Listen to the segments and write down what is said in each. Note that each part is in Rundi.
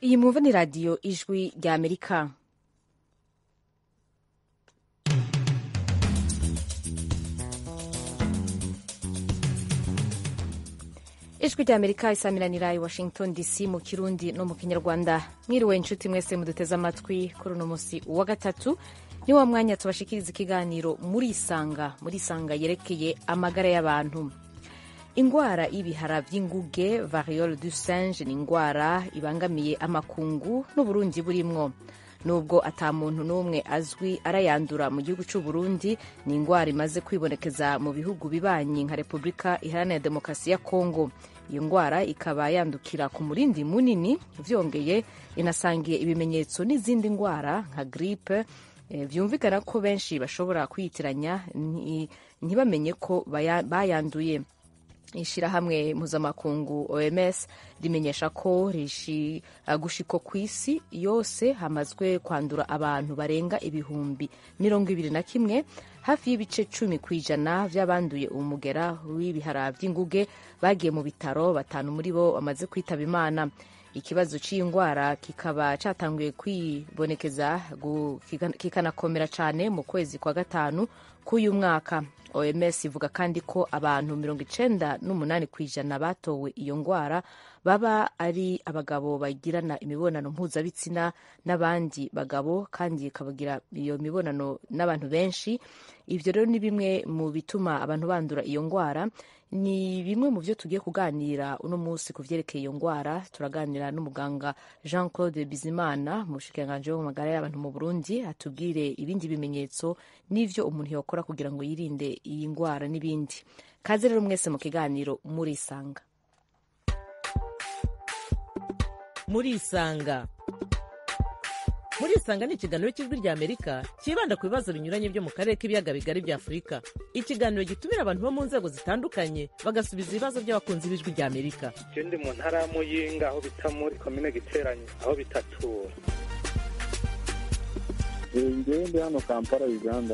Iyi mwumva ni radiyo ijwi rya Amerika. Ijwi rya Amerika isamiranira i Washington DC mu Kirundi no mu Kinyarwanda. Mwiriwe inshuti mwese muduteze amatwi kuri uno musi wa gatatu, ni wa mwanya tubashikiriza ikiganiro muri Isanga yerekeye amagara y'abantu. Ingwara y'ibihara vy'inguge variole du singe ni ingwara ibangamiye amakungu n'Uburundi burimwo. Nubwo ata muntu n'umwe azwi arayandura mu gihugu c'u Burundi, ni ingwara imaze kwibonekeza mu bihugu bibanyi nka Repubulika Iharanira Demokarasi ya Kongo. Iyo ngwara ikaba yandukira ku murindi munini, vyongeye inasangiye ibimenyetso n'izindi ngwara nka grippe. Vyumvikana ko benshi bashobora kwiyitiranya ntibamenye ko bayanduye. Ishirahamwe mpuzamakungu OMS rimenyesha ko gushika kw'isi yose hamazwe kwandura abantu barenga ibihumbi 21, hafi y'ibice 10% vy'abanduye umugera w'ibihara vy'inguge bagiye mu bitaro, 5 muri bo bamaze kwitaba Imana. Ikibazo c'ingwara kikaba catanguye kwibonekeza kikanakomera cane mu kwezi kwa gatanu k'uyu mwaka. OMS ivuga kandi ko abantu 98% batowe iyo ngwara baba ari abagabo bagirana imibonano mpuzabitsina n'abandi bagabo, kandi ikabagira iyo mibonano n'abantu benshi. Ivyo rero ni bimwe mu bituma abantu bandura iyo ngwara. Ni bimwe mu vyo tugiye kuganira uno musi ku vyerekeye iyo ngwara. Turaganira n'umuganga Jean Claude Bizimana, umushikiranganji w'amagara y'abantu mu Burundi, atubwire ibindi bimenyetso n'ivyo umuntu yokora kugira ngo yirinde iyi ngwara n'ibindi. Kaze rero mwese mu kiganiro muri Isanga. Muri Isanga ni ikiganiro cy'ijwi rya Amerika kibanda ku bibazo binyuranye byo mu karere k'ibiyaga bigari bya Afurika. Ikiganiro gitumira abantu bo mu nzego zitandukanye bagasubiza ibibazo by'abakunzi b'ijwi rya Amerika. Je ndi mu ntara ya Muyinga, aho bita muri komine Giteranyi, aho bitatura. Ndi hano Kampala, Uganda.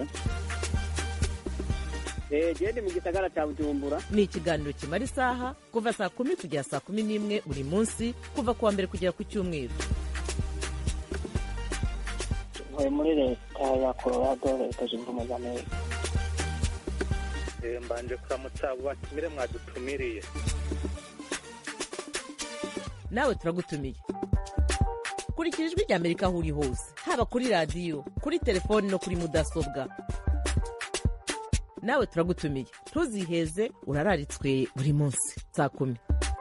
Je ndi mu gisagara cya Bujumbura. Ni ikiganiro kimara isaha kuva saa 10 kugera saa 11 buri munsi, kuva kuwa mbere kugera ku Cyumweru. Muri leta ya Colorado, leta zunze ubumwe za Amerika. Mbanje kuramutsa batumire mwadutumiriye. Nawe turagutumiye. Kurikira ijwi rya Amerika aho uri hose, haba kuri radiyo, kuri telefoni no kuri mudasobwa. Nawe turagutumiye, ntuziheze, urararitswe buri munsi saa 10.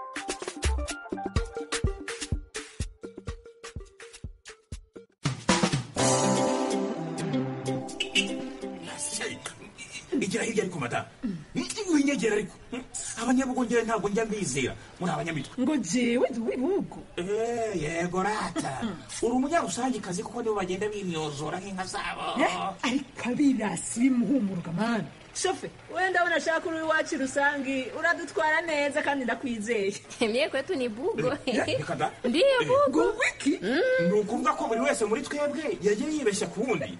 Igira hirya ariko mata. Winyegera ariko. Abanyabugongera ntabwo njya mbizera. Muri abanyamitwe. Ngo jewe duwibugo. Yego rata. Uri umunyarusangi kazi kuko nibo bagenda bimyozora nk'inka zabo. Ariko abirasi bimuhumuruka mana. Shofe, wenda unashaka uri wacu rusangi, uradutwara neza kandi ndakwizeye. Mie kwetu ni bugo. Ndiyo bugo. Wiki? Nukuvuga ko buri wese muri twebwe yagiye yibeshya ku wundi.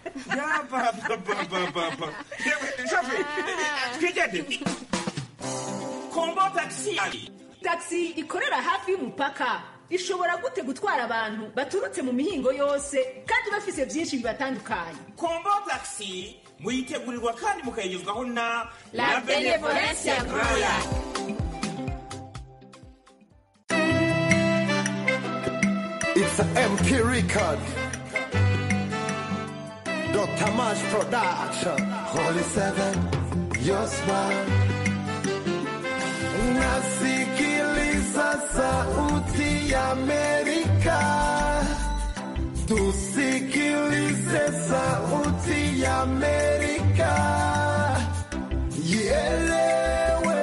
Yaba. Shofe, twigende. Kombo taxi. Taxi ikorera hafi y'umupaka. Ishobora gute gutwara abantu baturutse mu mihingo yose kandi bafise byinshi bibatandukanye. Kombo taxi muyitegurirwa kandi mukayigezwaho na La Benevolencia Royal. It's an MP record. Dr. Mash Production. Holy Seven, your smile. Nasikiliza sauti ya Amerika. Tusikilize sauti ya Amerika. Ielewe.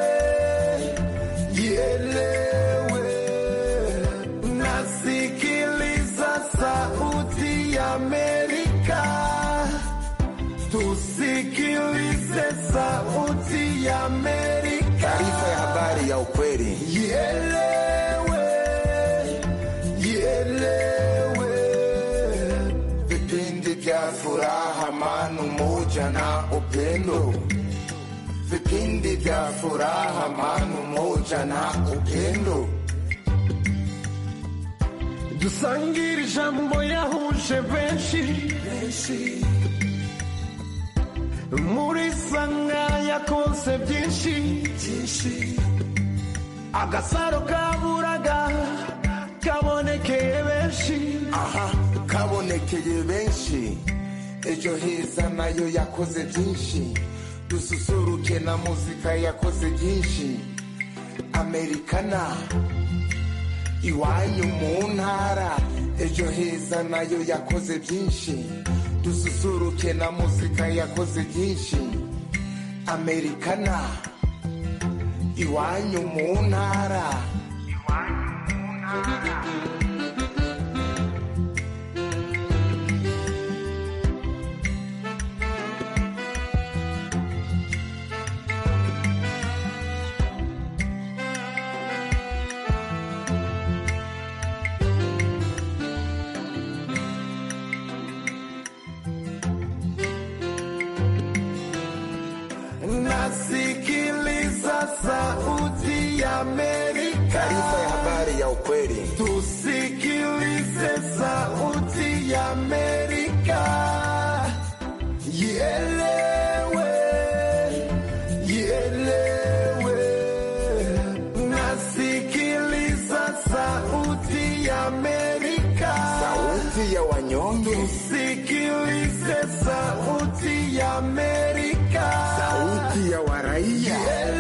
Nasikiliza sauti ya Amerika. Tusikilize sauti ya Amerika. Taarifa ya habari ya ukweli. Vipindi vya furaha, amani, umoja na upendo. Vipindi vya furaha, amani, umoja na upendo. dusangire ijambo yahuje benshi muri sanga yakonse byinshi agasaro kaburaga kabonekeye benshi kabonekeye benshi ejo heza nayo yakoze byinshi dususuruke na muzika yakoze byinshi Americana iwanyu mu ntara ejo heza nayo yakoze byinshi dususuruke na muzika yakoze byinshi Americana iwanyu mu ntara nasikiliza sauti ya Amerika, taarifa ya habari ya ukweli. Tusikilize sauti ya Amerika, ielewe, nasikiliza sauti ya Amerika, sauti ya wanyonge. Tusikilize sauti ya Amerika, sauti ya waraia.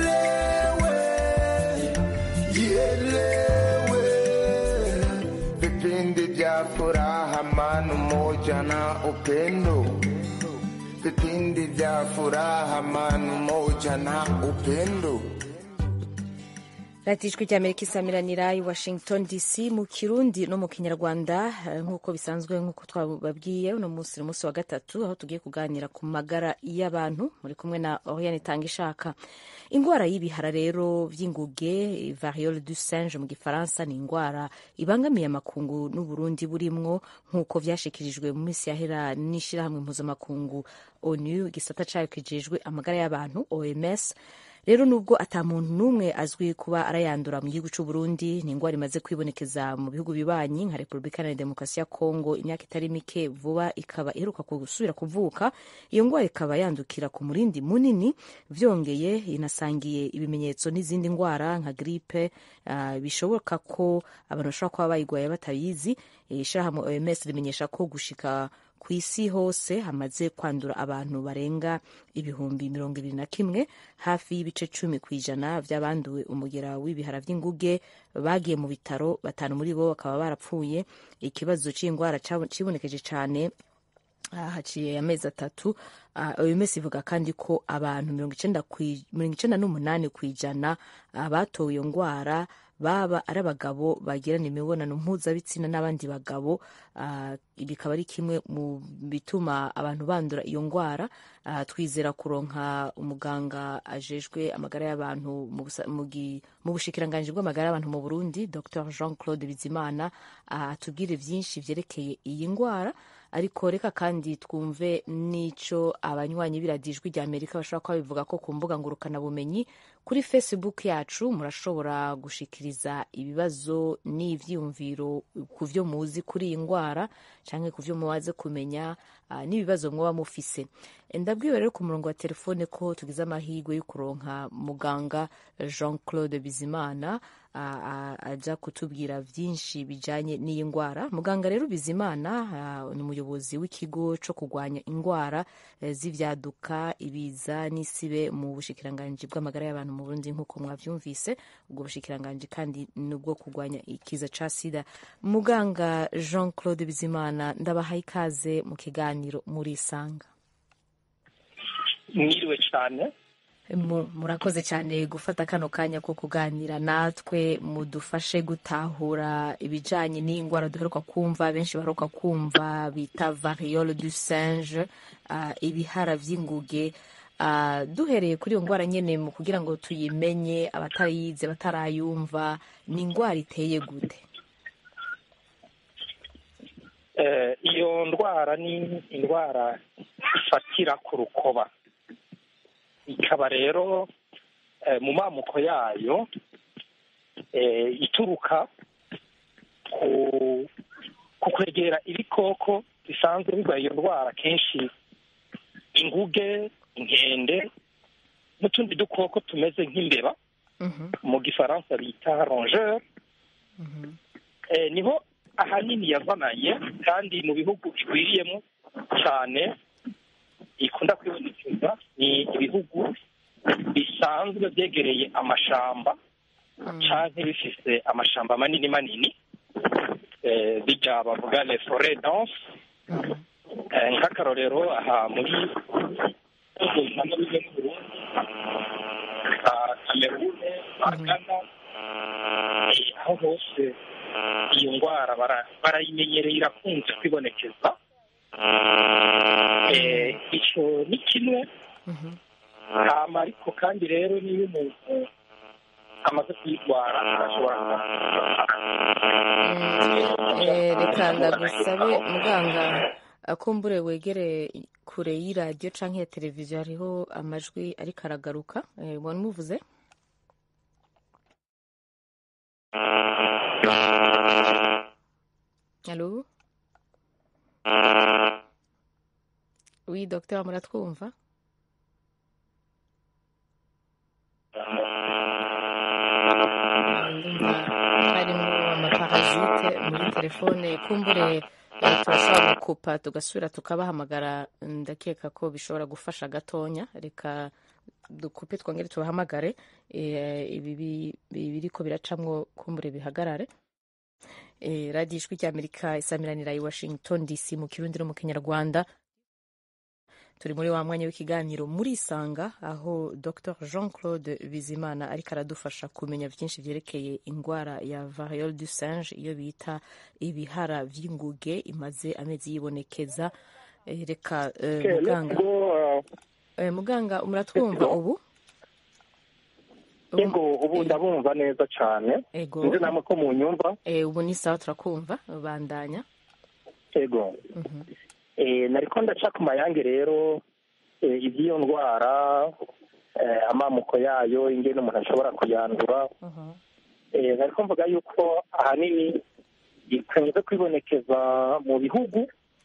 Vipindi vya furaha, amani, umoja na upendo. Vipindi vya furaha, amani, umoja na upendo. radiyo ijwi ry'amerika isamiranira i Washington DC mu kirundi no mu kinyarwanda nk'uko bisanzwe nk'uko twababwiye uno munsi ni umunsi wa gatatu aho tugiye kuganira ku magara y'abantu muri kumwe na Oriane Tangishaka. Ingwara y'ibihara rero vy'inguge variole du singe mu gifaransa ni ingwara ibangamiye amakungu n'Uburundi burimwo nk'uko vyashikirijwe mu minsi yahera n'ishirahamwe mpuzamakungu ONU igisata cayo kijejwe amagara y'abantu OMS. Rero nubwo ata muntu numwe azwi kuba arayandura mu gihugu cy'u Burundi, ni ingwara imaze kwibonekeza mu bihugu bibanyi nka Republika ya Demokarasi ya Kongo imyaka itari mike vuba ikaba iheruka gusubira kuvuka. Iyo ngwara ikaba yandukira ku murindi munini, vyongeye inasangiye ibimenyetso n'izindi ngwara nka gripe. Bishoboka ko abantu bashobora kuba bayigwaye batabizi. Ishirahamwe OMS rimenyesha ko gushika ku isi hose hamaze kwandura abantu barenga ibihumbi 21, hafi y'ibice 10% vy'abanduwe umugera w'ibihara vy'inguge bagiye mu bitaro, 5 muri bo bakaba barapfuye. Ikibazo c'ingwara cibonekeje cane haciye amezi 3. OMS ivuga kandi ko abantu 98% batowe iyo ngwara baba ari abagabo bagirana imibonano mpuzabitsina n'abandi bagabo. Bikaba ari kimwe mu bituma abantu bandura iyo ngwara. Twizera kuronka umuganga ajejwe amagara y'abantu mu bushikiranganje bw'amagara y'abantu mu Burundi, Dr Jean-Claude Bizimana, atubwire vyinshi vyerekeye iyi ngwara. Ariko reka kandi twumve nico abanywanyi biradijwe rya Amerika bashobora kuba bivuga ko ku mbuga ngurukana bumenyi. Kuri Facebook yacu murashobora gushikiriza ibibazo n'ivyumviro ku vyo muzi kuri iyi ngwara canke ku vyo muwaze kumenya n'ibibazo mwoba mufise. Ndabwiwe rero ku murongo wa telefone ko tugize amahirwe yo kuronka muganga Jean-Claude Bizimana aja kutubwira vyinshi bijanye n'iyi ngwara. Muganga rero Bizimana ni umuyobozi w'ikigo co kugwanya ingwara z'ivyaduka, ibiza n'isibe mu bushikiranganje bw'amagara y'abantu mu Burundi nk'uko mwavyumvise. Ubwo bushikiranganje kandi nubwo kugwanya ikiza ca sida. Muganga Jean-Claude Bizimana, ndabahaye ikaze mu kiganiro muri Sanga. Mwiriwe cyane. Murakoze cyane gufata kano kanya ko kuganira natwe, mudufashe gutahura ibijanye n'ingwara duheruka kumva, benshi baheruka kumva bita variole du singe, ibihara vy'inguge. Duhereye kuri iyo ngwara nyene mu kugira ngo tuyimenye, abatayize batarayumva, ni ingwara iteye gute? Iyo ndwara ni indwara ifatira ku rukoba, ikaba rero mu mamuko yayo ituruka ku ku kwegera ibikoko bisanzwe birwaye iyo ndwara, kenshi inguge, inkende n'utundi dukoko tumeze nk'imbeba mu gifaransa bita rongeur, niho ahanini yazananye, kandi mu bihugu igwiriyemo cyane ikunda kwibonekeza ni ibihugu bisanzwe byegereye amashamba cyangwa bifise amashamba manini manini, bijya bavuga les forêts denses. Nk'akarorero aha muri Cameroun, Ghana, aho hose iyo ndwara barayimenyereye, irakunze kwibonekeza. Icyo ni kimwe. Hama ariko kandi rero niyo umuntu amaze kuyirwara arashobora reka ndagusabe muganga akumbure wegere kure y'iradiyo canke ya televiziyo, hariho amajwi ariko aragaruka. Ubona muvuze Allô? Oui, docteur, muratwumva? Harimo amaparasite muri telefone, kumbure turashobora gukupa tugasubira tukabahamagara. Ndakeka ko bishobora gufasha gatonya. Reka dukupe twongere tubahamagare, ibi biriko biracamwo kumbure bihagarare. Radio Ijwi ry'Amerika isamiranira i Washington DC mu Kirundi no mu Kinyarwanda. Turi muri wa mwanya w'ikiganiro muri Isanga, aho Dr Jean Claude Bizimana ariko aradufasha kumenya byinshi byerekeye indwara ya variole du singe, iyo bita ibihara vy'inguge imaze amezi yibonekeza. Reka muganga muratwumva ubu? Ego, ubu ndabumva neza cyane. Nzi namwe ko mu nyumva. Ubu ni sawa, turakumva, bandanya. Ego. Nariko ndaca ku mayange rero iby'iyo ndwara, amamuko yayo, ingene umuntu ashobora kuyandura. Nariko mvuga yuko ahanini ikunze kwibonekeza mu bihugu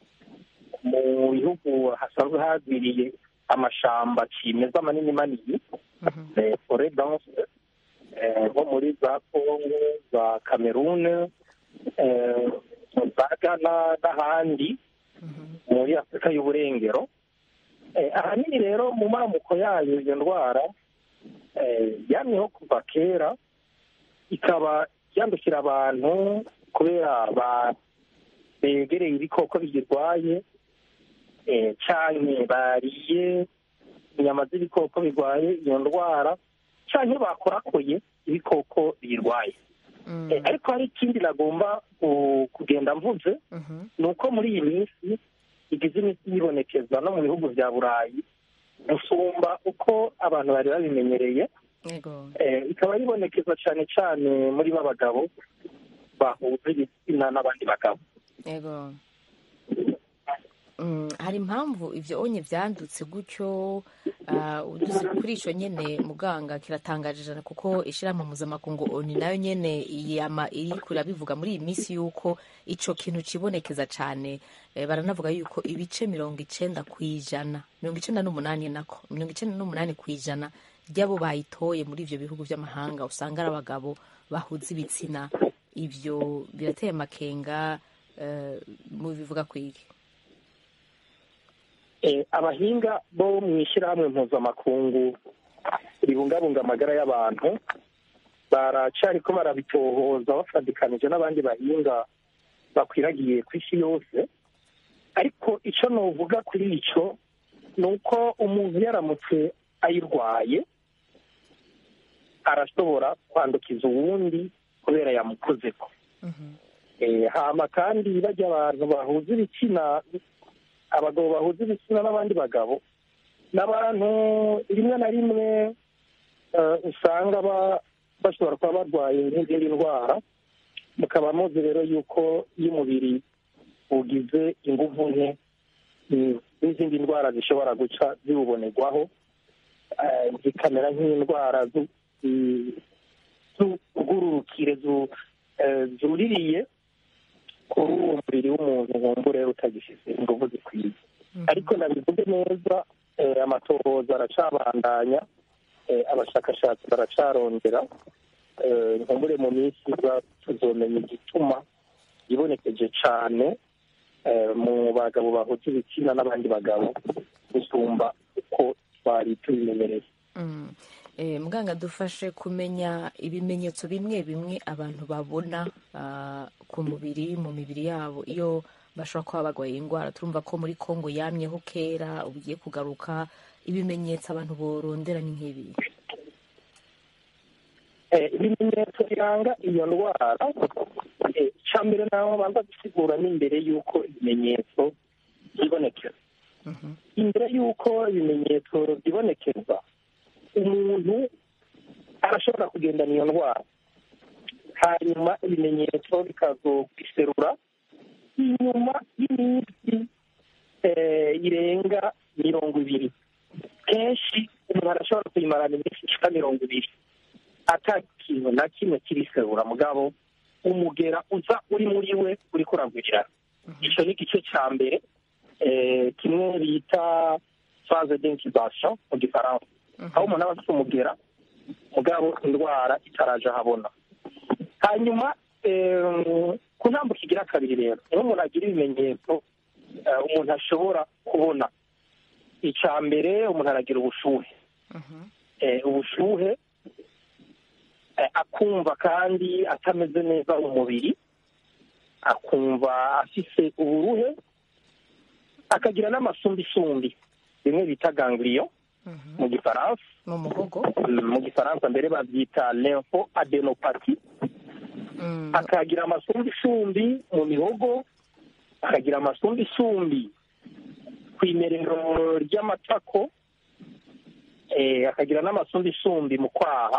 hasanzwe hagwiriye amashamba cimeza manini manini, forêt dense, nko muri za Congo, za Cameroun, za Ghana n'ahandi muri Afurika y'Uburengero. Ahanini rero mu mamuko yayo iyo ndwara yamyeho kuva kera, ikaba yandukira abantu kubera begereye ibikoko biyirwaye, canke bariye inyama z'ibikoko birwaye iyo ndwara, canke bakorakoye ibikoko biyirwaye. Ariko hari ikindi nagomba kugenda mvuze, ni uko muri iyi minsi igize imiti yibonekeza no mu bihugu vya Burayi gusumba uko abantu bari babimenyereye. Ikaba yibonekeza cyane cyane muri b'abagabo bahuza ibitsina n'abandi bagabo. Hari impamvu ivyo onye vyandutse gutyo? Kuri ico nyene muganga kiratangaje cyane, kuko ishirahamwe mpuzamakungu ONU nayo nyene iriko irabivuga muri iyi minsi yuko ico kintu kibonekeza cane. Baranavuga yuko ibice 90% kw'ijana, 98% nako 98% kw'ijana ry'abo bayitoye muri ivyo bihugu vy'amahanga usanga ari abagabo bahuza ibitsina. Ivyo birateye amakenga, mu bivuga kwiki? Abahinga bo mu ishyirahamwe mpuzamakungu ribungabunga amagara y'abantu baracariko barabitohoza bafadikanije n'abandi bahinga bakwiragiye ku isi yose. Ariko ico novuga kuri ico ni uko umuntu yaramutse ayirwaye arashobora kwandukiza uwundi kubera yamukozeko. Hama kandi bajya abantu bahuza ibitsina, abagabo bahuza ibitsina n'abandi bagabo, n'abantu rimwe na rimwe usanga bashobora kuba barwaye nk'izindi ndwara. Mukaba muzi rero yuko iyo umubiri ugize inguvu nke, n'izindi ndwara zishobora guca ziwubonerwaho, zikamera nk'indwara z'ubwururukire zuririye, kuri uwo mubiri w'umuntu nkumbure utagifite ingufu zikwiye. Ariko nabivuge neza, amatohoza aracabandanya, abashakashatsi baracarondera, nkumbure mu minsi iza tuzomenya igituma yibonekeje cyane mu bagabo bahuza ibitsina n'abandi bagabo gusumba uko twari tubimenyereye. muganga dufashe kumenya ibimenyetso bimwe bimwe abantu babona ku mubiri mu mibiri yabo iyo bashobora kuba barwaye indwara. Turumva ko muri Kongo yamyeho kera, ugiye kugaruka, ibimenyetso abantu borondera ni nk'ibi. Ibimenyetso biranga iyo ndwara, icya mbere naho banza gusigura n'imbere y'uko ibimenyetso byibonekeza. Imbere y'uko ibimenyetso byibonekeza, umuntu arashobora kugendana iyo ndwara, hanyuma ibimenyetso bikazokwiserura inyuma y'iminsi irenga 20. Kenshi umuntu arashobora kuyimarana iminsi ishika 20 ata kintu na kimwe kiriserura, mugabo umugera uza uri muri we uri kuragwirira. Icyo ni igice cya mbere, kimwe bita phase d'incubation mu gifaransa, aho umuntu aba afite umugera mugabo indwara itaraje ahabona. Hanyuma ku ntambuko igira kabiri rero, niho umuntu agira ibimenyetso umuntu ashobora kubona. Icya mbere, umuntu aragira ubushuhe, ubushuhe akumva kandi atameze neza mu mubiri, akumva afise uburuhe, akagira n'amasumbisumbi, bimwe bita ganglion mu gifaransa, mu muhogo, mu gifaransa mbere babyita lymphoadenopathy. Akagira amasumbisumbi mu mihogo, akagira amasumbisumbi ku imerero ry'amatako, akagira n'amasumbisumbi mu kwaha.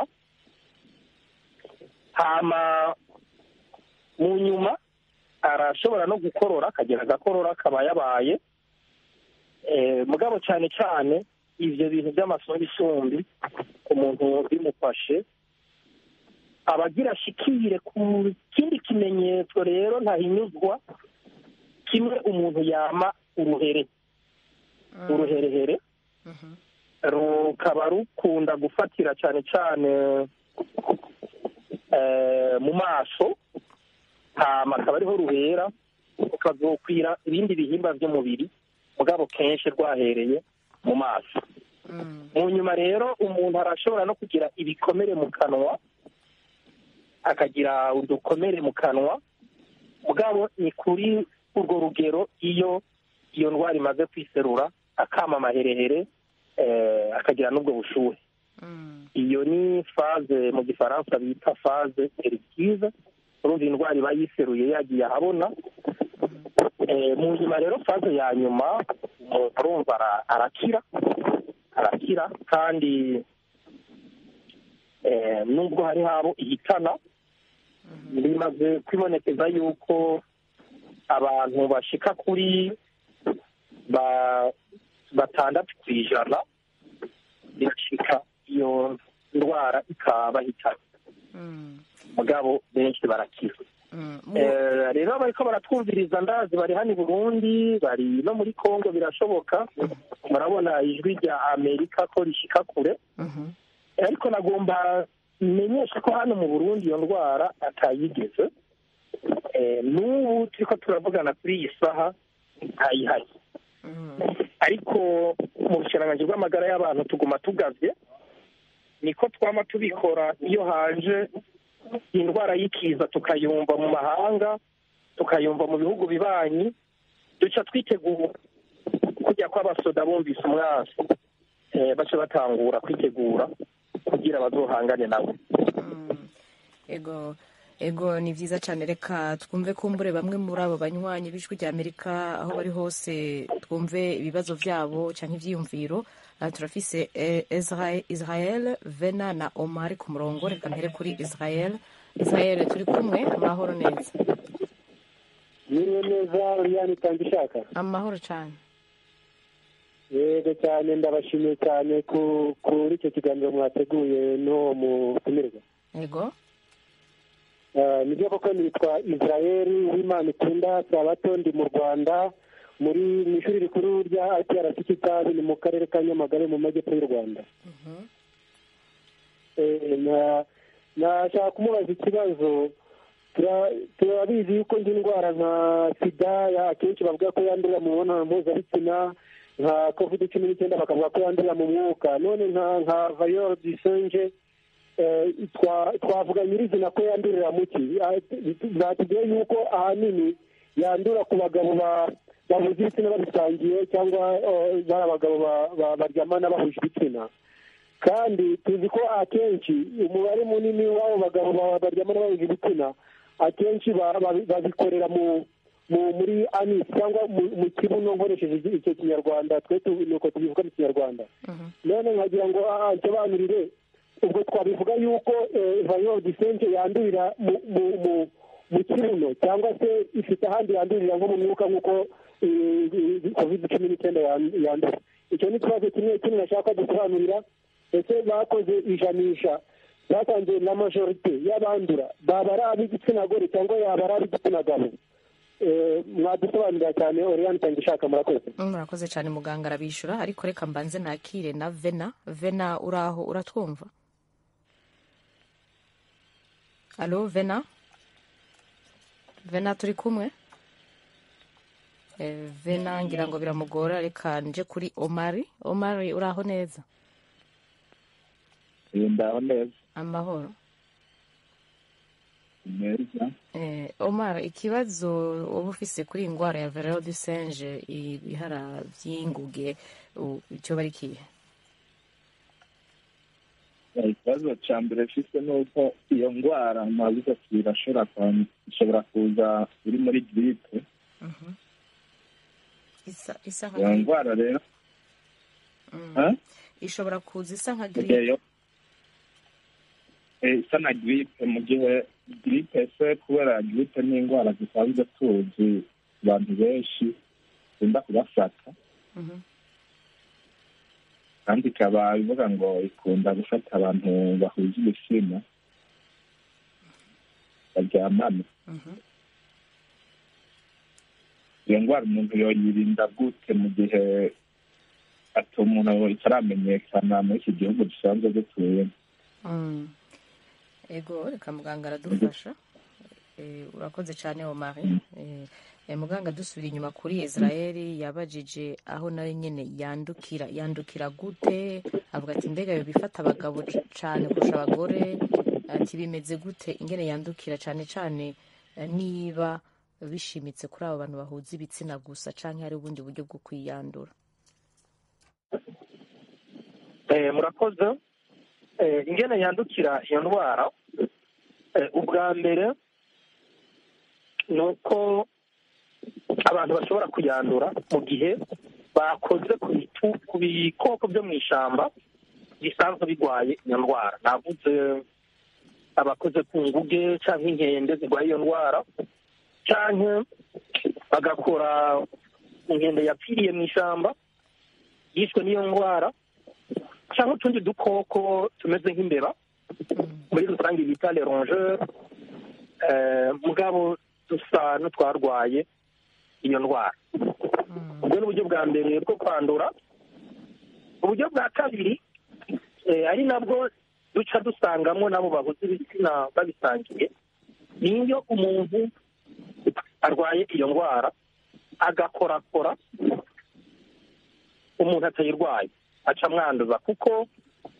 Hama mu nyuma arashobora no gukorora, akagira agakorora kaba yabaye. Mugabo cyane cyane ivyo bintu by'amasumbisumbi umuntu bimufashe abagira shikire ku kindi kimenyetso rero ntahinyuzwa, kimwe umuntu yama uruherehere rukaba rukunda gufatira cyane cyane mu maso, hama akaba ariho ruhera rukazokwira ibindi bihimba by'umubiri, mugabo kenshi rwahereye mu maso. Mu nyuma rero umuntu arashobora no kugira ibikomere mu kanwa, akagira udukomere mu kanwa, mugabo ni kuri urwo rugero iyo ndwara imaze kwiserura, akama amaherehere, akagira n'ubwo bushuhe. Iyo ni faze mu gifaransa bita faze erictive. Urumva indwara iba yiseruye yagiye ahabona. Mu nyuma rero faze ya nyuma umuntu urumva arakira kandi nubwo hari habo ihitana, bimaze kwibonekeza yuko abantu bashika kuri 6% birashika iyo ndwara ikabahitana, mugabo benshi barakira. Rero bariko baratwumviriza, ndazi bari hano i Burundi, bari no muri Kongo, birashoboka. Murabona ijwi rya Amerika ko rishika kure. Ariko nagomba menyesha ko hano mu Burundi iyo ndwara atayigeze. N'ubu turiko turavugana kuri iyi saha ntayihari. Ariko mu bushikiranganji bw'amagara y'abantu tuguma tugavye, niko twama tubikora iyo haje indwara y'ikiza, tukayumva mu mahanga, tukayumva mu bihugu bibanyi, duca twitegura kujya kw'abasoda bumvise umwasi, baca batangura kwitegura kugira bazohangane nabo. Ego ni vyiza cyane. Reka twumve kumbure bamwe muri abo banywanyi b'ijwi rya Amerika aho bari hose, twumve ibibazo vyabo canke ivyiyumviro. Turafise Israel, Vena na Omar ku murongo. Reka mpere kuri Israel. Turi kumwe, amahoro neza? Niwe neza, Oriane Tangishaka. Amahoro cyane. Yego cyane, ndabashimiye cyane kuri icyo kiganiro mwateguye n'uwo mutumirwa. Yego. nibyo koko nitwa Israel w'Imana ikunda Sabato, ndi mu Rwanda mu ishuri rikuru rya IPRC Kitabi, ni mu karere ka Nyamagabe mu majyepfo y'u Rwanda. Nashaka kumubaza ikibazo. Turabizi yuko indi ndwara nka sida akenshi bavuga ko yandurira mu mibonano mpuzabitsina, nka COVID-19 bakavuga ko yandurira mu mwuka, none nka viral disease twavuga nyirizina ko yandurira mu ki? Batubwiye yuko ahanini yandura ku bagabo bahuza ibitsina babisangiye, cyangwa bari abagabo baryamana bahuje ibitsina, kandi tuzi ko akenshi umubare munini w'abo bagabo baryamana bahuje ibitsina akenshi babikorera muri anis cyangwa mu kibuno, nkoresheje icyo kinyarwanda, twe nuko tubivuga mu kinyarwanda. None nkagira ngo ansobanurire, ubwo twabivuga yuko viral disease yandurira mu kibuno, cyangwa se ifite ahandi yandurira nko mu mwuka nk'uko COVID-19 yandura? Icyo ni ikibazo kimwe nashaka gusobanurira. Ese bakoze ijanisha, basanze na majorite y'abandura baba ari ab'igitsina gore cyangwa yaba ari ab'igitsina gabo? Mwadusobanurira cyane. Oriane Itangishaka, murakoze. Murakoze cyane, muganga arabishyura, ariko reka mbanze nakire na Vena. Uraho, uratwumva? Alo Vena, turi kumwe? Vena ngira ngo biramugora, reka nje kuri Omari. Uraho neza? Ndaho neza. Amahoro. Neza. Omar, ikibazo uba ufise kuri iyi ndwara ya viral disease, ibihara by'inguge, icyo bari kihe? Ikibazo cya mbere mfise ni uko iyo ndwara mwabuze ishobora kuza iri muri gripe. Isa nka iyo ndwara rero ishobora kuza isa nka gripe. Isa na gripe, mu gihe gripe se kubera gripe ni indwara zisanzwe tuzi abantu benshi ikunda kubafata, kandi ikaba ivuga ngo ikunda gufata abantu bahuje ibitsina baryamana. iyo ndwara umuntu yoyirinda gute mu gihe ati umuntu itaramenyekana muri iki gihugu dusanzwe dutuyemo? Ego, reka muganga aradufasha. Urakoze cyane Omari. Muganga dusubira inyuma kuri Israel, yabajije aho nawe nyene yandukira gute, avuga ati mbega yo bifata abagabo cyane kurusha abagore, ati bimeze gute ingene yandukira cyane cyane, niba bishimitse kuri abo bantu bahuza ibitsina gusa canke hari ubundi buryo bwo kwiyandura? Murakoze. Ingene yandukira iyo ndwara, ubwa mbere ni uko abantu bashobora kuyandura mu gihe bakoze ku bikoko byo mu ishyamba bisanzwe birwaye iyo ndwara. Navuze abakoze ku nguge cyangwa inkende zirwaye iyo ndwara, cyangwa bagakora inkende yapfiriye mu ishyamba yishwe n'iyo ndwara, cyangwa utundi dukoko tumeze nk'imbeba muri rusange bita les rongeurs, mugabo dusa n'utwarwaye iyo ndwara. ubwo ni uburyo bwa mbere bwo kwandura. Uburyo bwa kabiri ari nabwo duca dusangamo nabo bahuza ibitsina babisangiye, niyo umuntu arwaye iyo ndwara agakorakora umuntu atayirwaye aca mwanduza, kuko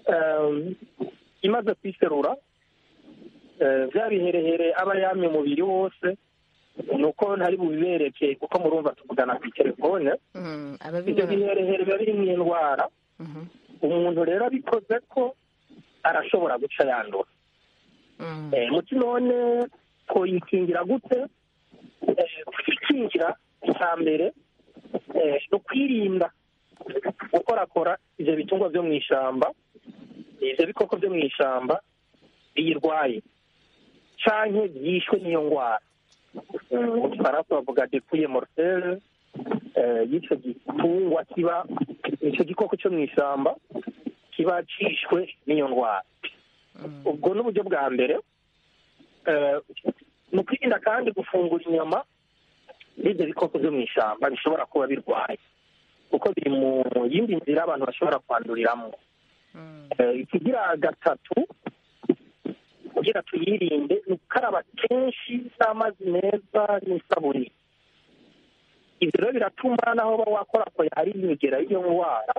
imaze kwiserura bya biherehere aba yamye umubiri wose, nuko ntari bubibereke kuko murumva tuvugana ku telefone. Ibyo biherehere biba biri mu indwara, umuntu rero abikoze ko arashobora guca yandura. Muti none twoyikingira gute? Kwikingira icya mbere ni ukwirinda gukorakora ibyo bitungwa byo mu ishyamba, ibyo bikoko byo mu ishyamba biyirwaye cyangwa byishwe n'iyo ndwara. Mu gifaransa bavuga depuye mortelle y'icyo gitungwa kiba, icyo gikoko cyo mu ishyamba kiba cyishwe n'iyo ndwara. Ubwo ni uburyo bwa mbere. ni ukwirinda kandi gufungura inyama n'ibyo bikoko byo mu ishyamba bishobora kuba birwaye kuko biri mu yindi nzira abantu bashobora kwanduriramo. Ikigira gatatu kugira tuyirinde ni ugukaraba kenshi n'amazi meza n'isabuni. Ibyo rero biratuma naho uba wakora ko hari imigera y'iyo ndwara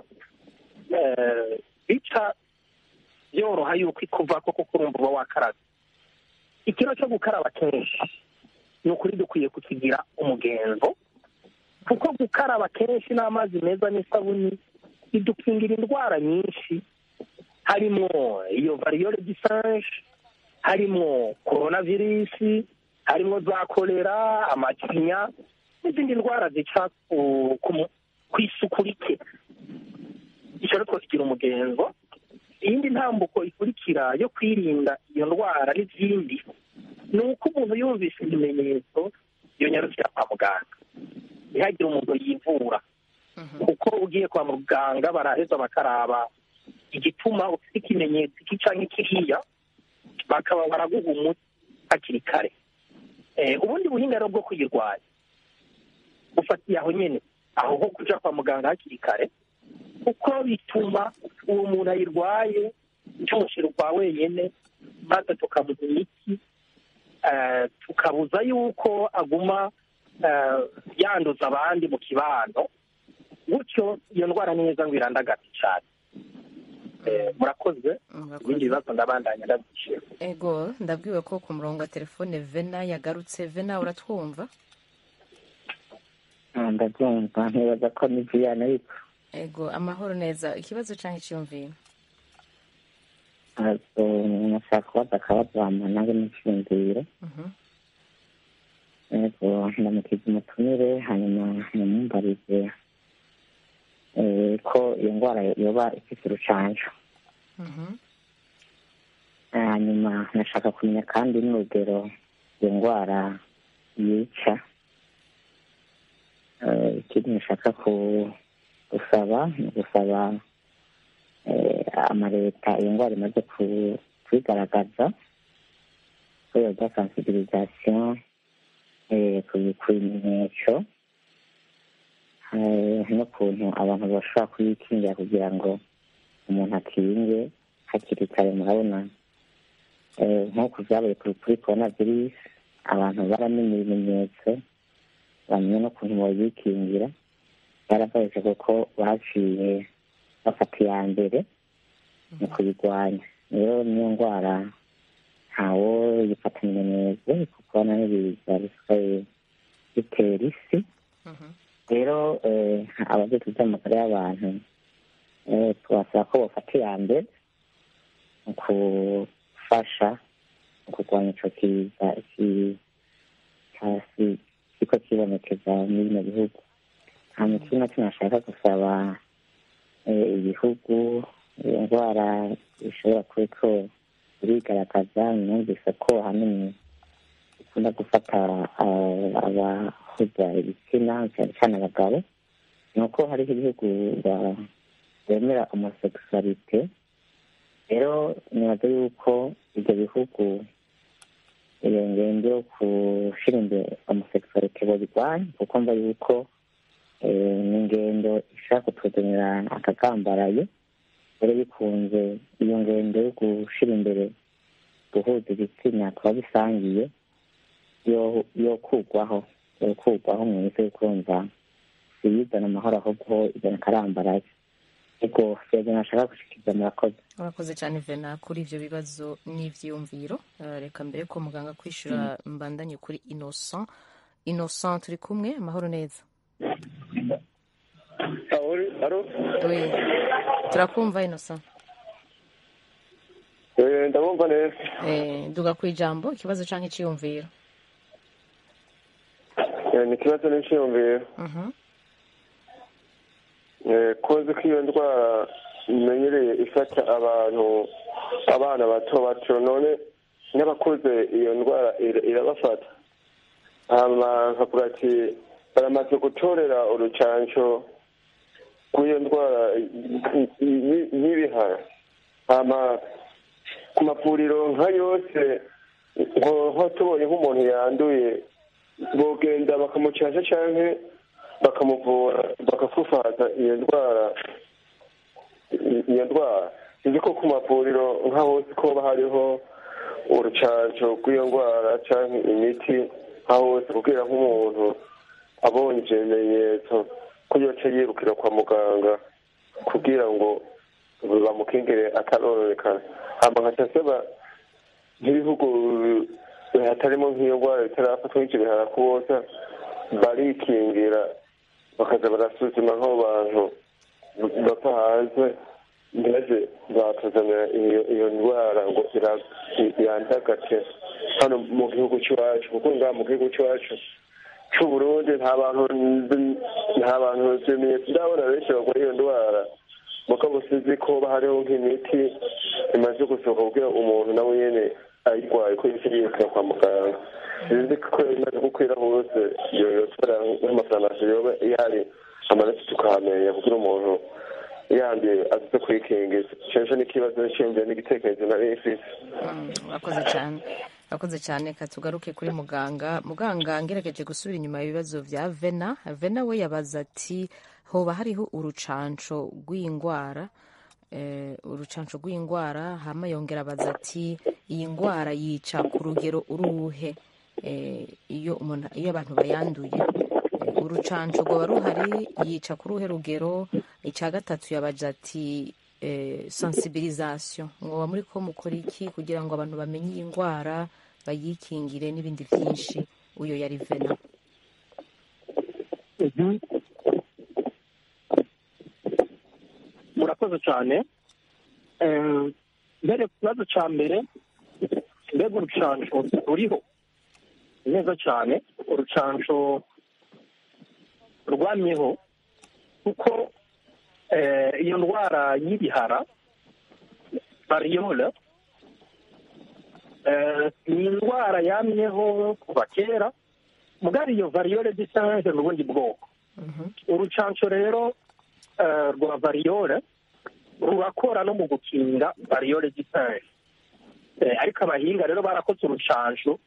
bica byoroha yuko ikuva ko kuko urumva uba wakaraba. Ikiro cyo gukaraba kenshi ni ukuri dukwiye kukigira umugenzo kuko gukaraba kenshi n'amazi meza n'isabuni bidukingira indwara nyinshi harimo iyo variyole disange, harimo coronavirus, harimo za kolera, amacinya n'izindi ndwara zica ku isuku rike. Icyo rero twasigira umugenzo. Iyindi ntambuko ikurikira yo kwirinda iyo ndwara n'izindi ni uko umuntu yumvise ibimenyetso yonyarukira kwa muganga ntihagire umuntu yivura kuko ugiye kwa muganga baraheza bakaraba igituma ufite ikimenyetso iki canke kiriya bakaba baraguha umuti hakiri kare. Ubundi buhinga rero bwo kuyirwanya bufatiye aho nyene aho ho kuja kwa muganga hakiri kare kuko bituma uwo muntu ayirwaye tumushyira ukwa wenyine maze tukamuha imiti tukabuza yuko aguma yanduza abandi mu kibano gutyo iyo ndwara neza ngo irandagate cyane. Murakoze. Ibindi bibazo ndabandanya ndabyishima. Ego ndabwiwe ko ku murongo wa telefone Vena yagarutse. Vena uratwumva? Ndabyumva ntibaza ko ni Vianney ariko. Ego amahoro neza. Ikibazo canke cyumvira? Nashaka kubaza akabazo hama nange n'iciyumviro. Ego ndamukiza umutumire hanyuma mumumbarize ko iyo ndwara yoba ifite urucanco. Hanyuma nashaka kumenya kandi n'urugero iyo ndwara yica. Ikindi nashaka gusaba amaleta iyo ndwara imaze kwigaragaza ko yoza sensibilisation ku bimenyetso n'ukuntu abantu bashobora kuyikingira kugira ngo umuntu akinge hakiri kare. Murabona nk'uko vyabaye kuri coronavirus abantu baramenye ibimenyetso bamenya n'ukuntu boyikingira byarabayeje kuko baciye bafata iya mbere mu kubirwanya. Rero niyo ndwara ntawo yifatanya neza kuko nayo biza bisigaye bitera isi. Rero abajejwe ivy'amagara y'abantu twasaba ko bafata iya mbere mu gufasha mu kurwanya ico kiza kiko kibonekeza muri bino bihugu. Hama ikindi naco nashaka gusaba ibihugu iyo ndwara ishobora kuriko irigaragaza. Numvise ko ahanini ikunda gufata abahuza ibitsina cyane cyane abagabo. Ni uko hariho ibihugu bemera homosexualité. Rero nibaza yuko ibyo bihugu iyo ngendo yo gushira imbere homosexualité babirwanya kuko mba yuko ni ingendo ishaka kutuzanira akagambaraye. Rero bikunze iyo ngendo yo gushira imbere guhuza ibitsina kuba bisangiye yo kugwaho mu isi y'ukumva siyizana amahoro ahubwo izana akarambaraye. Ego feza nashaka gushikiza murakoze cyane Vena kuri ivyo bibazo n'ivyiyumviro. Reka mbere ko muganga kwishura mbandanye kuri Innocent turi kumwe. Amahoro neza. Alo? Oui. Turakumva Innocent. Ndabumva neza. Duga kwijambo ikibazo canke iciyumviro? Ni ikibazo n'iciyumviro. Koze ko iyo ndwara imenyereye ifata abana bato none n'abakuze iyo ndwara irabafata. Hama nkavuga ati baramaze gutorera urucanco rw'iyo ndwara y'ibihara. Hama ku mavuriro nka yose nko tubonye nk'umuntu yanduye bogenda bakamucyasha cyangwa bakamuvura bakafufaza iyo ndwara sinzi ko ku mavuriro nka hose ko hariho urucanco rw'iyo ndwara cyangwa imiti nka hose kugira nk'umuntu abonye ivyo bimenyetso ko yoca yirukira kwa muganga kugira ngo bamukingire atarononekana. hama nkacasaba nk'ibihugu hatarimo nk'iyo ndwara bitarafatwa nk'ivyo bihara ko bose barikingira bakaza barasuzuma nk'abo bantu bapfa hanze ntibaze batuzanira iyo ndwara ngo yandagate hano mu gihugu cy'iwacu, kuko ngaha mu gihugu cy'iwacu c'Uburundi nta bantu ibimenyetso ndabona benshi barwaye iyo ndwara, mugabo sizi ko hariho nk'imiti imaze gusohoka kugira umuntu nawe nyene ayirwaye ko yose yirukira kwa muganga. sizi ko imaze gukwira hose yotora nk'amafarumasi yoba ihari amanasi tukahamenya kugira umuntu yandi aze kwikingiza. Canje n'ikibazo nshingiye n'igitekerezo nari mfise. Akoze cyane katugaruke kuri muganga ngerageje gusubira inyuma ibibazo vya Vena we yabaza ati hoba hariho urucanco rw'indwara hama yongera abaza ati iyi ndwara yica ku rugero uruhe iyo abantu bayanduye urucanco rwaba ruhari yica ku ruhe rugero. Icya gatatu yabaza ati sensibilisation mwoba muri ko mukora iki kugira ngo abantu bamenye iyi ndwara bayikingire n'ibindi byinshi. Uyo yari Vena. murakoze cyane. mbere ku kibazo cya mbere, mbega urucanco ruriho neza cyane, urucanco rwamyeho kuko iyo ndwara y'ibihara variola ni indwara yamyeho kuva kera, mugari iyo variole du singe ni ubundi bwoko. urucanco rero rwa variole rurakora no mu gukinga variole du singe, ariko abahinga rero barakoze urucanco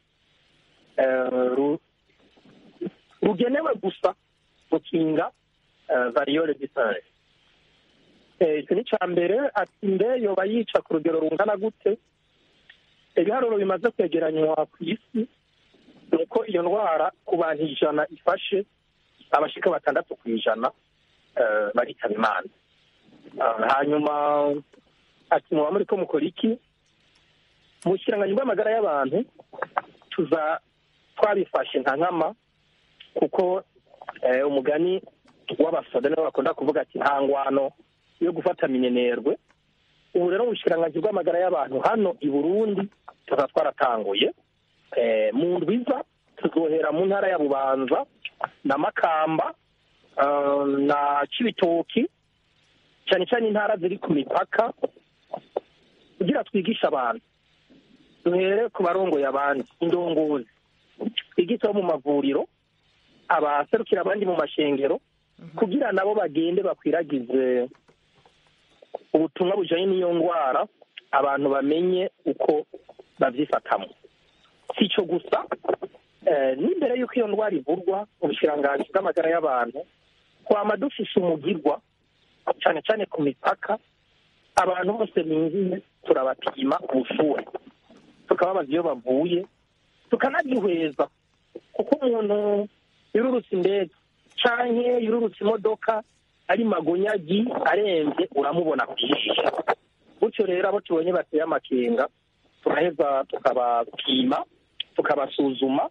rugenewe gusa gukinga variole du singe. icyo ni cya mbere. ati mbe yoba yica ku rugero rungana gute? ibiharuro bimaze kwegeranywa ku isi ni uko iyo ndwara ku bantu 100 ifashe abashika 6% baritaba Imana. hanyuma ati muba muri ko mukora iki? mu kiranganyo bw'amagara y'abantu twabifashe nka nkama, kuko umugani w'abasoda nibo bakunda kuvuga ati nta ngwano yo gufata minenerwe. ubu rero mu kiranganyo bw'amagara y'abantu hano i Burundi tuza twaratanguye mu ndwiza, tuzohera mu ntara ya Bubanza na Makamba na Cibitoki, cyane cyane intara ziri ku mipaka, kugira twigisha abantu. duhere ku barongoye abandi, indongozi, twigisha mu mavuriro, abaserukira abandi mu mashengero, kugira nabo bagende bakwiragize ubutumwa bujanye n'iyo ndwara, abantu bamenye uko bavyifatamo. si cyo gusa, n'imbere y'uko iyo ndwara ivurwa, ubushikiranganji bw'amagara y'abantu twama dufise umugirwa, cyane cyane ku mipaka, abantu bose binjiye turabapima ubushuhe, tukababaza iyo bavuye, tukanagihweza, kuko umuntu yururutse indege canke yururutse imodoka ari magonyagi aremvye uramubona kujisha. Gutyo rero abo tubonye bateye amakenga turaheza tukabapima, tukabasuzuma,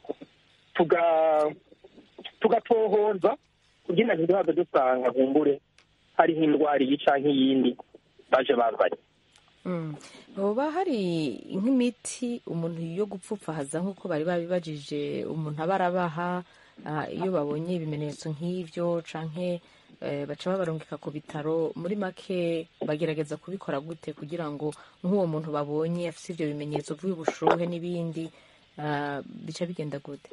tugatohoza kugira ngo ntiduhave dusanga bumbure hariho indwara iyi canke iyindi baje bazanye. hoba hari nk'imiti umuntu yo gupfupfahaza nk'uko bari babibajije umuntu aba arabaha iyo babonye ibimenyetso nk'ivyo canke baca babarungika ku bitaro? muri make bagerageza kubikora gute kugira ngo nk'uwo muntu babonye afite ivyo bimenyetso vy'ubushuhe n'ibindi bica bigenda gute?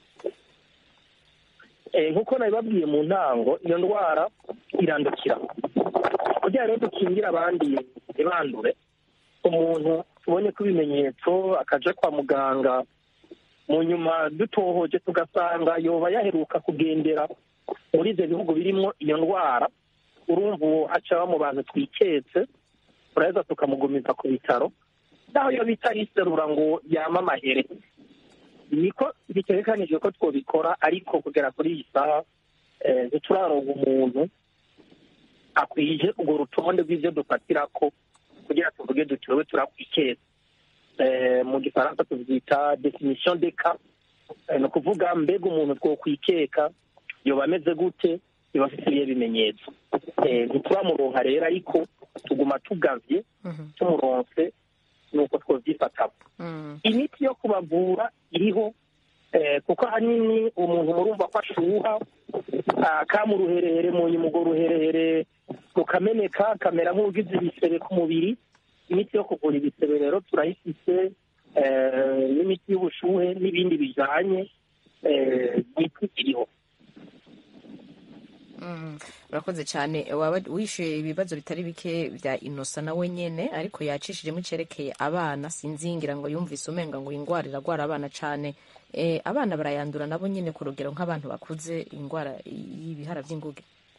Nk'uko nabibabwiye mu ntango, iyo ndwara irandukira. kugira rero dukingire abandi ntibandure, umuntu tubonye ko ibimenyetso akaja kwa muganga mu nyuma dutohoje tugasanga yoba yaheruka kugendera muri ivyo bihugu birimwo iyo ndwara, urumva uwo acaba mu bantu twiketse, turaheza tukamugumiza ku bitaro naho yo bita iserura ngo yama amahere. Niko bitegekanijwe ko twobikora, ariko kugera kuri iyi saha ntituraronka umuntu akwije urwo rutonde rw'ivyo dufatirako kugira tuvuge duti wewe turakwikeza. Mu gifaransa tuvyita definition de cas, ni ukuvuga mbega umuntu twokwikeka yoba ameze gute, yoba afite ibihe bimenyetso. Ntituramuronka rero, ariko tuguma tugavye tumuronse nuko twovyifatamo. Imiti yo kubavura iriho, kuko ahanini umuntu murumva ko ashuha kama uruherehere, mu nyuma urwo ruherehere rukameneka kamera nk'ugize ibisebe ku mubiri. Imiti yo kuvura ibisebe rero turayifise, n'imiti y'ubushuhe n'ibindi bijanye imiti iriho. Urakoze cyane. Waba wishyuye ibibazo bitari bike bya Inosa nawe nyene, ariko yacishijemo icerekeye abana, sinzingira ngo yumvise umenga ngo ingwara iragwara abana cane. Abana barayandura nabo nyene ku rugero nk'abantu bakuze, ingwara y'ibihara vy'inguge?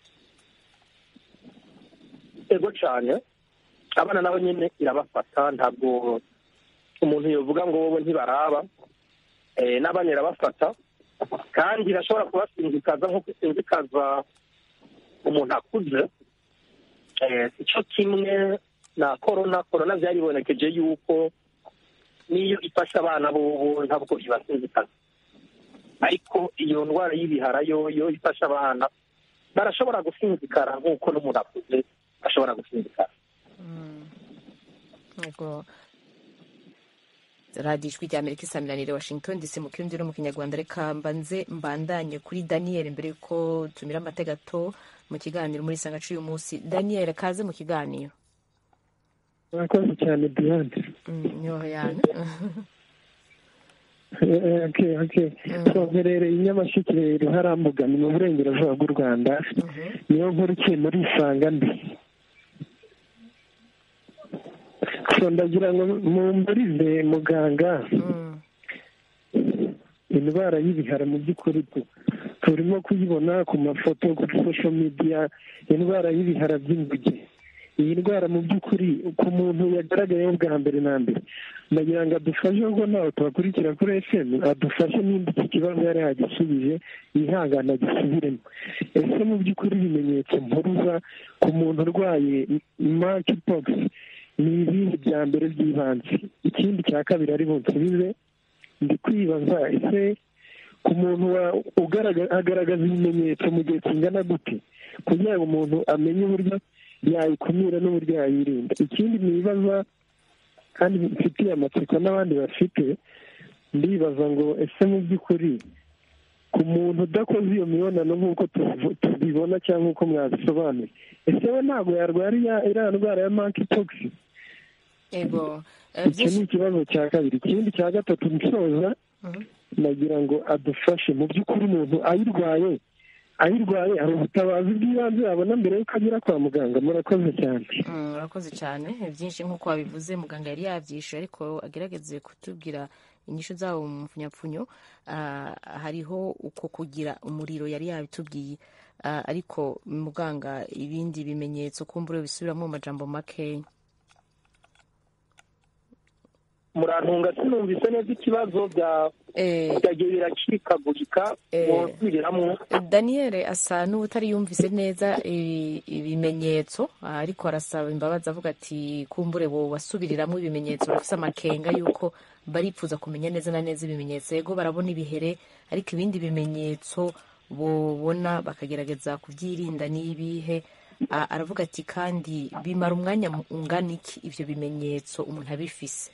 Ego cane, abana nabo nyene irabafata, ntabwo umuntu yovuga ngo wowe ntibaraba. N'abana irabafata, kandi irashobora kubasinzikaza nk'uko isinzikaza umuntu akuze. Ico kimwe na korona vyaribonekeje yuko niyo ifasha abana bobo ntabwo ibasinzikaza, ariko iyo ndwara y'ibihara yoyo ifasha abana, barashobora gusinzikara nk'uko n'umuntu akuze ashobora gusinzikara. Yego. Radio Ijwi ry'Amerika isaminanire Washington DC mu kirundi no mu kinyarwanda. Reka mbanze mbandanye kuri Daniel mbere yuko tumira amategato mu kiganiro muri sanga cy'uyu munsi. Daniel, kaze mu kiganiro. Murakoze cyane Diane. Nyohayana. Okay. Twoherereye inyamashiki ruharambuga mu burengerazuba bw'u Rwanda. Niyo nkuru cye muri isanga ndi. Ndagira ngo mumbarize muganga, indwara y'ibihara mu by'ukuri turimo kuyibona ku mafoto kuri social media, indwara y'ibihara by'inguge. Iyi ndwara mu by'ukuri ku muntu yagaragayeho bwa mbere na mbere, ndagira ngo adufashe, ubwo nawe tubakurikira kuri FM, adufashe nimba iki kibazo yari yagisubije yihangana agisubiremo. Ese mu by'ukuri ibimenyetso mpuruza ku muntu urwaye monkeypox ni ibihe bya mbere by'ibanze? Ikindi cya kabiri ari bunsubize, ndi kwibaza ese ku muntu agaragaza ibimenyetso mu gihe kingana gute kugira ngo umuntu amenye uburyo yayikumira n'uburyo yayirinda. Ikindi nibaza kandi mfitiye amatsiko n'abandi bafite, ndibaza ngo ese mu by'ukuri ku muntu udakoze iyo mibonano nk'uko tubibona cyangwa uko mwabisobanuye, ese we ntabwo yarwara iriya ndwara ya monkeypox? Ego. Icyo ni ikibazo cya kabiri. Ikindi cya gatatu nsoza, nagira ngo adufashe mu by'ukuri umuntu ayirwaye hari ubutabazi bw'ibanze yabona mbere y'uko agera kwa muganga. Murakoze cyane. Murakoze cyane. Byinshi nk'uko wabivuze muganga yari yabyishe, ariko agerageze kutubwira inyishu zawo mu mfunyapfunyo. Hariho uko kugira umuriro yari yabitubwiye, ariko muganga ibindi bimenyetso kumbure bisubiramo mu majambo makeya. Murantunga sinumvise neza ikibazo byagiye biracikagurika musubiriramo. Daniel asa n'utari yumvise neza ibimenyetso, ariko arasaba imbabazi avuga ati kumbure bo basubiriramwo ibimenyetso, bafise amakenga yuko baripfuza kumenya neza na neza ibimenyetso. Yego barabona ibihere, ariko ibindi bimenyetso bobona bakagerageza kubyirinda n'ibihe. Aravuga ati kandi bimara umwanya ungana iki ivyo bimenyetso umuntu abifise?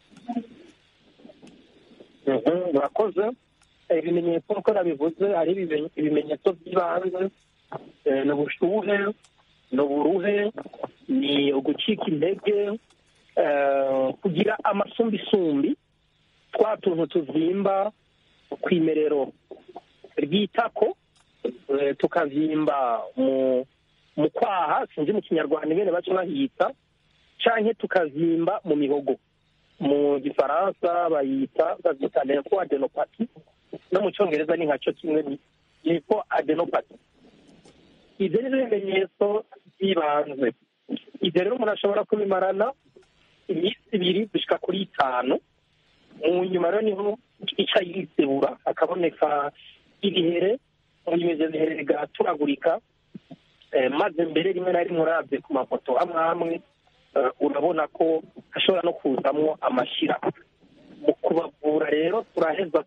Murakoze. Ibimenyetso uko nabivuze, hari ibimenyetso by'ibanze, ni ubushuhe, ni uburuhe, ni ugucika intege, kugira amasumbisumbi, twa tuntu tuzimba kw'imerero ry'itako, tukazimba mu kwaha, sinzi mu kinyarwanda ingene baca bahita, canke tukazimba mu mihogo. mu gifaransa babyita lymphoadenopathy no mu cyongereza ni nkaco kimwe ni lymphoadenopathy. Ibyo ni ibimenyetso by'ibanze. Ibyo rero umuntu ashobora kubimarana iminsi 2 gushika kuri 5. Mu nyuma rero niho ica yisebura hakaboneka ibihere, ibyo bihere bigaturagurika, maze mbere rimwe na rimwe urabye ku mafoto amwe urabona ko hashobora no kuzamwo amashira. Mu kubavura rero turaheza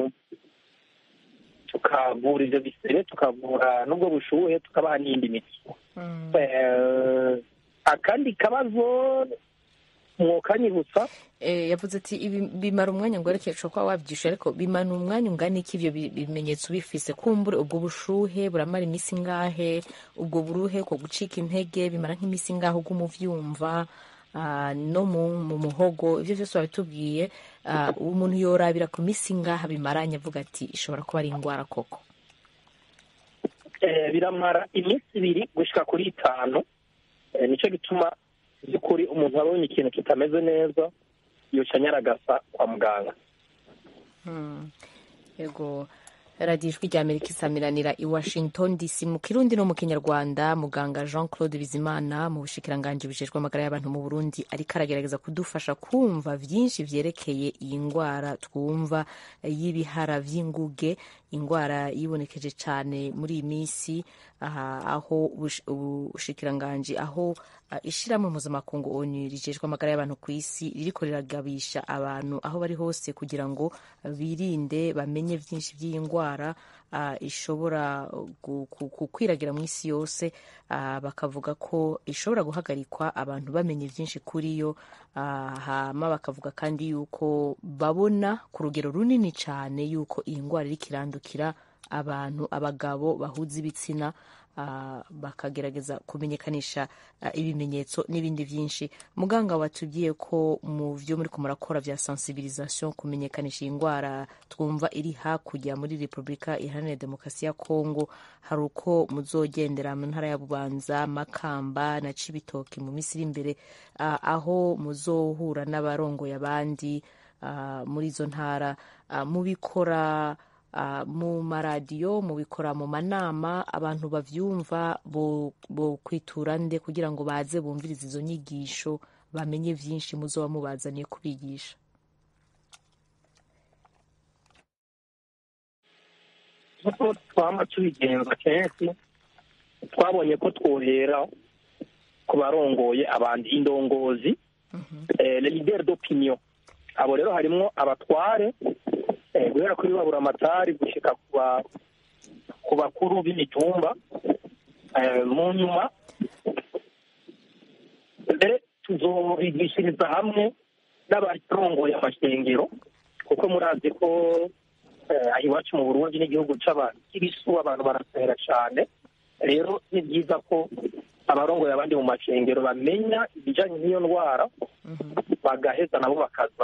tukavura ivyo bisebe, tukavura n'ubwo bushuhe, tukabaha n'indi miti. Akandi kabazo mwokanyibutsa yavuze ati ibi bimara umwanya ngo arekeye ushobora kuba wabyishe, ariko bimara umwanya ungana iki ibyo bimenyetso bifise? Kumbure ubwo bushuhe buramara iminsi ngahe? Ubwo buruhe ko gucika intege bimara nk'iminsi ngahe ugumuvyumva no mu muhogo? Ivyo vyose babitubwiye. Umuntu yorabira ku minsi ngaha bimaranye avuga ati ishobora kuba ari ingwara koko? Biramara iminsi 2 gushika kuri 5. Nico gituma by'ukuri umuntu abonye ikintu kitameze neza yoca nyaragasa kwa muganga. Yego, radiyo ijwi rya Amerika isamiranira i Washington DC mu Kirundi no mu Kinyarwanda. Muganga Jean Claude Bizimana mu bushikiranganji bujejwe amagara y'abantu mu Burundi ariko aragerageza kudufasha kumva vyinshi vyerekeye iyi ngwara twumva y'ibihara vy'inguge, ingwara yibonekeje cyane muri iyi minsi, aho ubushikiranganji aho ishirahamwe mpuzamakungu ONU rijejwe amagara y'abantu ku isi ririko riragabisha abantu aho bari hose kugira ngo birinde, bamenye vyinshi by'iyi ngwara ishobora gukwiragira mu isi yose. Bakavuga ko ishobora guhagarikwa abantu bamenye vyinshi kuri yo, hama bakavuga kandi yuko babona ku rugero runini cyane yuko iyi ngwara iriko irandukira abantu, abagabo bahuza ibitsina, bakagerageza kumenyekanisha ibimenyetso n'ibindi vyinshi. Muganga watubwiye ko mu vyo muri murakora vya sensibilisation kumenyekanisha iyi ngwara twumva iri hakurya muri Republika Iharanira Demokarasi ya Kongo, hari uko muzogendera mu ntara ya Bubanza, Makamba na Cibitoke mu minsi iri imbere, aho muzohura n'abarongoye abandi muri izo ntara. Mubikora mu maradiyo, mubikora mu manama, abantu bavyumva bo kwitura nde kugira ngo baze bumvirize izo nyigisho, bamenye vyinshi muzoba mubazaniye kubigisha? Nk'uko twama tubigenza kenshi, twabonye ko twohera ku barongoye abandi, indongozi, le leader d'opinion. Abo rero harimwo abatware guhera kuri baburamatari gushika ku bakuru b'imitumba. Mu nyuma mbere tuzobigishiriza hamwe n'abarongoye amashengero, kuko murazi ko iwacu mu Burundi n'igihugu c'abakirisu abantu barasenga cane. Rero ni byiza ko abarongoye abandi mu mashengero bamenya ibijanye n'iyo ndwara, bagaheza nabo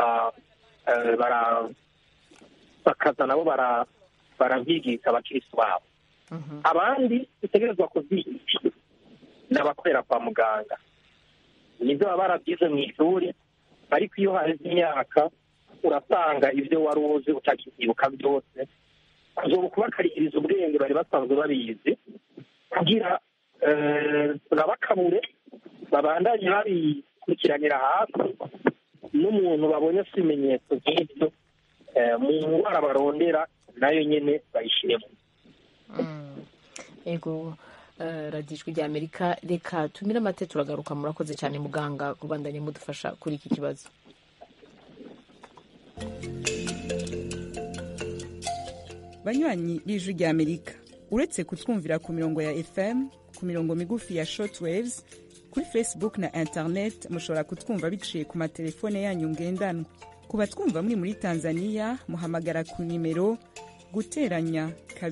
bakaza nabo baravyigisha abakirisu babo. Abandi bitegerezwa kuvyigisha n'abakorera kwa muganga, nivyo baba baravyize mw'ishuri, ariko iyo haheze imyaka urasanga ivyo wari uzi utakivyibuka byose. Kuzoba kubakarikiriza ubwenge bari basanzwe babizi kugira nabakabure babandanye babikurikiranira hafi, n'umuntu babonye si ibimenyetso nk'ibyo mu ndwara barondera nayo nyene bayishiremo. Ego, radiyo ijwi rya Amerika, reka tumire amate turagaruka. Murakoze cyane muganga kubandanya mudufasha kuri iki kibazo. Banywanyi b'ijwi rya Amerika, uretse kutwumvira ku mirongo ya FM, ku mirongo migufi ya shortwaves, kuri Facebook na internet mushobora kutwumva biciye ku matelefone yanyu ngendanwa. Ku batwumva muri Tanzania muhamagara ku nimero guteranya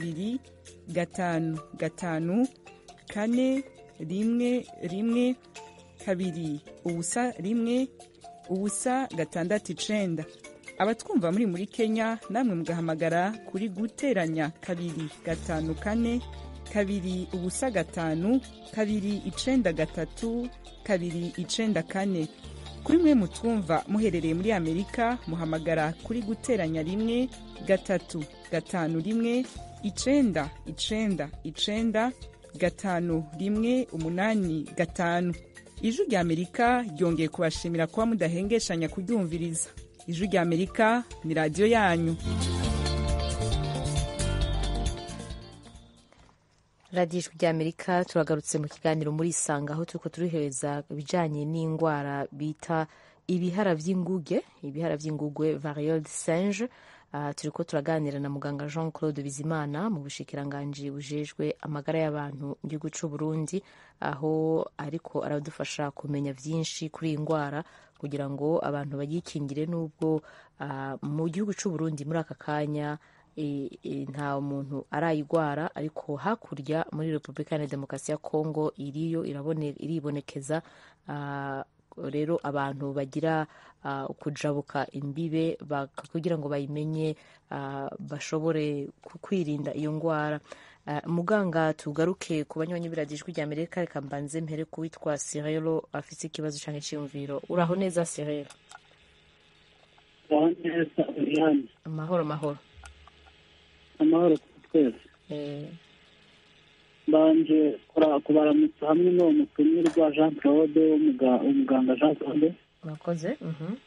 2 5 5 4 1 2 1 ubusa 6 abatwumva muri Kenya namwe mugahamagara kuri guteranya 2 5 4 2 ubusa 5 2 9 3 2 9 4. kuri mwe mutwumva muherereye muri Amerika muhamagara kuri guteranya 1 3 5 1 9 9 9 5 1 8 5. Ijwi rya Amerika ryongeye kubashimira kuba mudahengeshanya kuryumviriza. Ijwi rya Amerika ni radio yanyu. radiyo ijwi rya Amerika turagarutse mu kiganiro muri Isanga aho turiko turiheza ibijanye n'ingwara bita ibihara vy'inguge variole de singe. Turiko turaganira na muganga Jean Claude Bizimana mu bushikiranganji bujejwe amagara y'abantu mu gihugu c'u Burundi, aho ariko aradufasha kumenya vyinshi kuri iyi ngwara kugira ngo abantu bayikingire, n'ubwo mu gihugu c'u Burundi muri aka kanya nta muntu arayigwara, ariko hakurya muri Repubulika ya Demokarasi ya Kongo iribonekeza. Rero abantu bagira kujabuka imbibe kugira ngo bayimenye bashobore kwirinda iyo ngwara. Muganga, tugaruke ku banywanyi b'Ijwi rya Amerika. Reka mbanze mpere kuwitwa Cyril afite ikibazo canke cyiyumviro. Uraho neza Cyril? Amahoro mahoro. Amahoro twese. Banje kubaramutsa hamwe n'uwo mutumirwa Jean Claude, umuganga Jean Claude. Murakoze.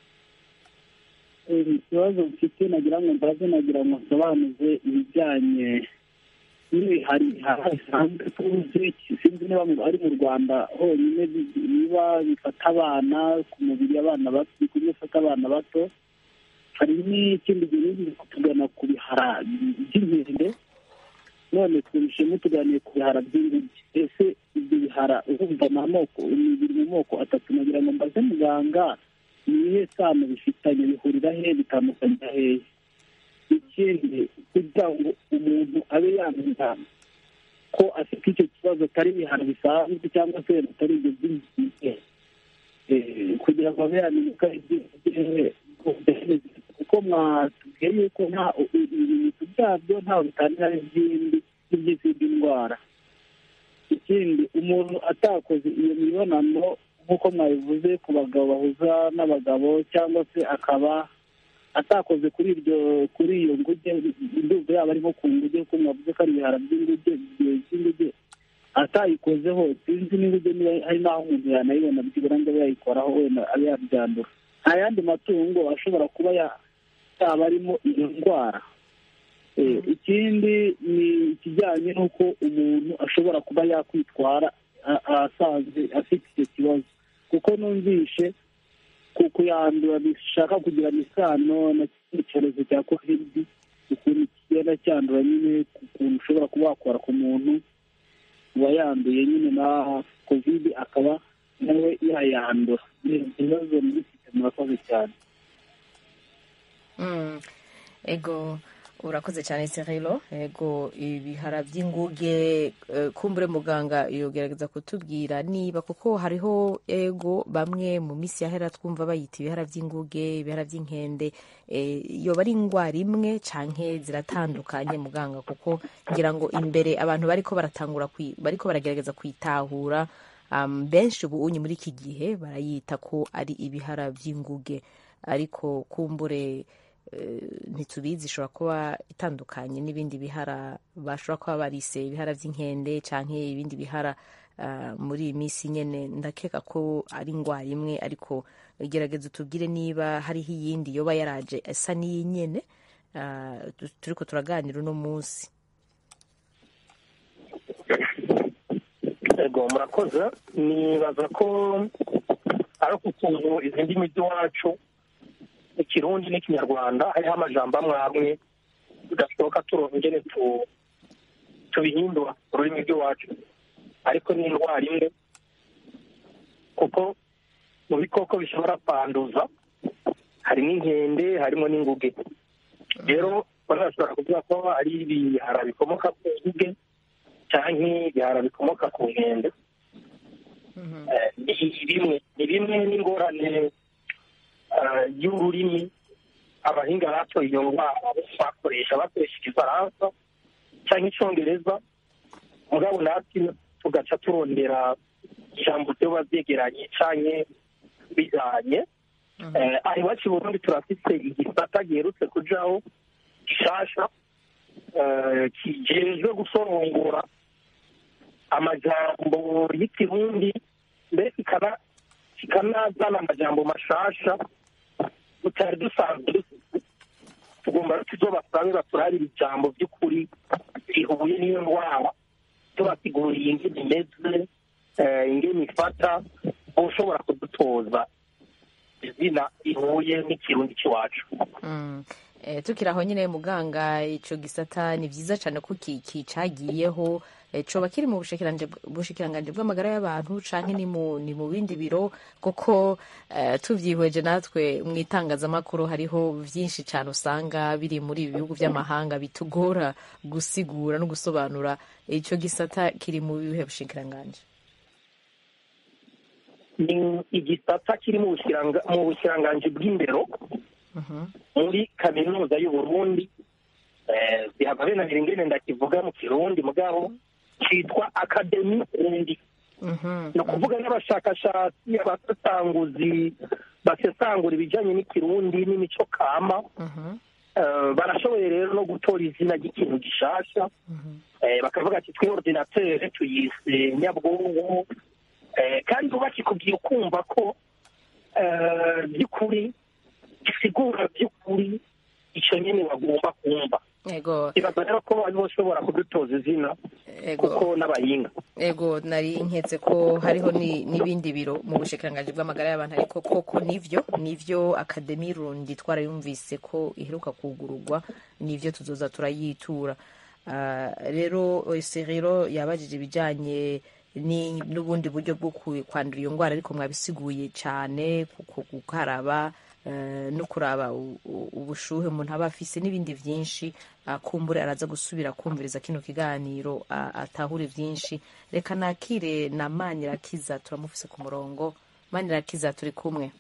Ikibazo mfite nagira ngo nsobanuze ibijyanye n'ibihara bisanzwe tuzi, sinzi niba ari mu Rwanda honyine niba bifata abana ku mubiri, abana bato bifata abana bato. Hari n'ikindi gihe tugana ku bihara by'inkende, none twishimiye tuganiye ku bihara by'inguge. Ese ibyo bihara urumva biri mu moko atatu, nagira ngo mbaze muganga ni ibihe sano bifitanye, bihurira he, bitandukanye hehe? Ikindi, kugira ngo umuntu abe yamenya ko afite icyo kibazo atari ibihara bisanzwe cyangwa se atari ibyo by'inguge, kugira ngo abe yamenya ko ari ibyo, kuko mwatubwiye yuko ibimenyetso byabyo ntaho bitanira n'iby'izindi ndwara. Ikindi, umuntu atakoze iyo mibonano nk'uko mwabivuze ku bagabo bahuza n'abagabo, cyangwa se akaba atakoze kuri iyo nguge, ndumva yaba ari nko ku nguge kuko mwavuze ko ari ibihara by'inguge, atayikozeho sinzi n'inguge niba hari n'aho umuntu yanayibona byibura ngo abe yayikoraho wenda abe yabyandura. Nta yandi matungo ashobora kuba yaba arimo iyo ndwara. Ikindi ni ikijyanye n'uko umuntu ashobora kuba yakwitwara asanzwe afite icyo kibazo, kuko numvishe kuyandura bishaka kugirana isano na icyorezo cya covid, ukuntu kigenda cyandura nyine, ukuntu ushobora kuba wakora ku muntu wayanduye nyine na covid akaba nawe yayandura. Ibibazo mbifite, murakoze cyane. Ego, urakoze cyane Cyril. Ego, ibihara by'inguge kumbure muganga yogerageza kutubwira niba kuko hariho bamwe mu misi yahera twumva bayita ibihara by'inguge, ibihara by'inkende, yoba ari ingwara imwe canke ziratandukanye muganga? Kuko ngira ngo imbere abantu bariko baragerageza kwitahura, benshi ubu unyi muri iki gihe barayita ko ari ibihara by'inguge, ariko kumbure ntitubizi, ishobora kuba itandukanye n'ibindi bihara bashobora kuba barise ibihara by'inkende canke ibindi bihara muri iyi minsi nyene. Ndakeka ko ari ingwara imwe, ariko gerageza utubwire niba hariho iyindi yoba yaraje asa n'iyi nyene turiko turaganira uno munsi. Ego, murakoze. Nibaza ko ari ukuntu izi ndimi z'iwacu Ikirundi n'Ikinyarwanda hariho amajambo amwe tudashoboka turongere tubihindura ururimi rw'iwacu, ariko ni indwara imwe, kuko mu bikoko bishobora kwanduza harimo inkende, harimo n'inguge. Rero barashobora kuvuga ko ari ibihara bikomoka ku nguge cyangwa ibihara bikomoka ku nkende. Ni bimwe n'ingorane y'ururimi abahinga bato iyo ndwara bakoresha igifaransa cyangwa icyongereza, mugabo natwe tugaca turondera ijambo ryoba byegeranye cyangwa bijanye aha iwacu i burundi turafise igisata giherutse kujaho gishasha kijejwe gusorongora amajambo y'ikirundi mbere kikanazana amajambo mashasha tutari dusanzwe tugomba tuzobasabe baturabira ijambo by'ukuri rihuye n'iyo ndwara tubasiguriye ingene imeze ingene ifata ushobora kudutoza izina rihuye n'ikirundi cy'iwacu. Tukiri aho nyine muganga, ico gisata ni vyiza cyane ko cagiyeho coba kiri mu bushikiranganje bw'amagara y'abantu canke ni mu bindi biro, kuko tuvyihweje natwe mu itangazamakuru hariho vyinshi cyane usanga biri muri ibi bihugu vy'amahanga bitugora gusigura no gusobanura. Ico gisata kiri mu bihe bushikiranganje? Ni igisata kiri mu bushikiranganje bw'indero muri kaminuza y'Uburundi. Bihagaze na ingene ndakivuga mu kirundi mugabo cyitwa Academy Rundi. No kuvuga n'abashakashatsi abatanguzi basesangura ibijanye n'ikirundi n'imico kama. Barashoboye rero no gutora izina ry'ikintu gishasha, bakavuga ati twe ordinateur tuyise nyabwonko, kandi bakikubwiye ukumva ko by'ukuri gisigura by'ukuri icyo nyine bagomba kumva. Ibaza rero ko bari bashobora kudutoza izina kuko n'abahinga. Ego nari nketse ko hariho n'ibindi biro mu bushikiranganje bw'amagara y'abantu, ariko koko nivyo Academy Rundi twarayumvise ko iheruka kugururwa, nivyo tuzoza turayitura. Rero Serero yabajije ibijanye n'ubundi buryo bwo kwandura iyo ndwara, ariko mwabisiguye cyane, gukaraba no kuraba ubushuhe umuntu aba afise n'ibindi vyinshi. Kumbure araza gusubira kumviriza kino kiganiro atahure vyinshi. Reka nakire na Manirakiza, turamufise ku murongo. Manirakiza, turi kumwe?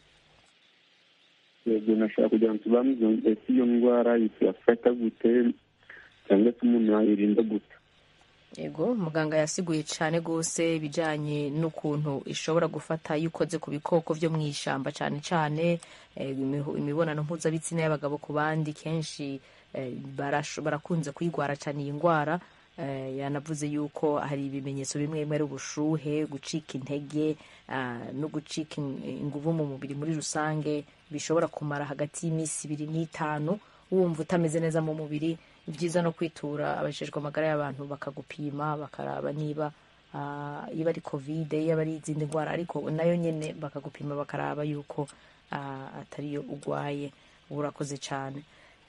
Yego, nashaka kugira ngo tubamuze iyo ndwara yafata gute cyangwa se umuntu yayirinda gute? Yego, muganga yasiguye cyane gose ibijanye n'ukuntu ishobora gufata iyo ukoze ku bikoko vyo mw'ishamba, cyane cyane imibonano mpuzabitsina y'abagabo ku bandi kenshi barakunze kuyigwara cyane iyi ndwara. Yanavuze yuko hari ibimenyetso bimwe bimwe ari ubushuhe, gucika intege no gucika inguvu mu mubiri muri rusange, bishobora kumara hagati y'imisi 2 n'5 wumva utameze neza mu mubiri. Byiza no kwitura abajejwe amagara y'abantu bakagupima bakaraba niba iba ari covid, iba ari izindi ndwara, ariko nayo nyene bakagupima bakaraba yuko atariyo ugwaye. Urakoze cyane.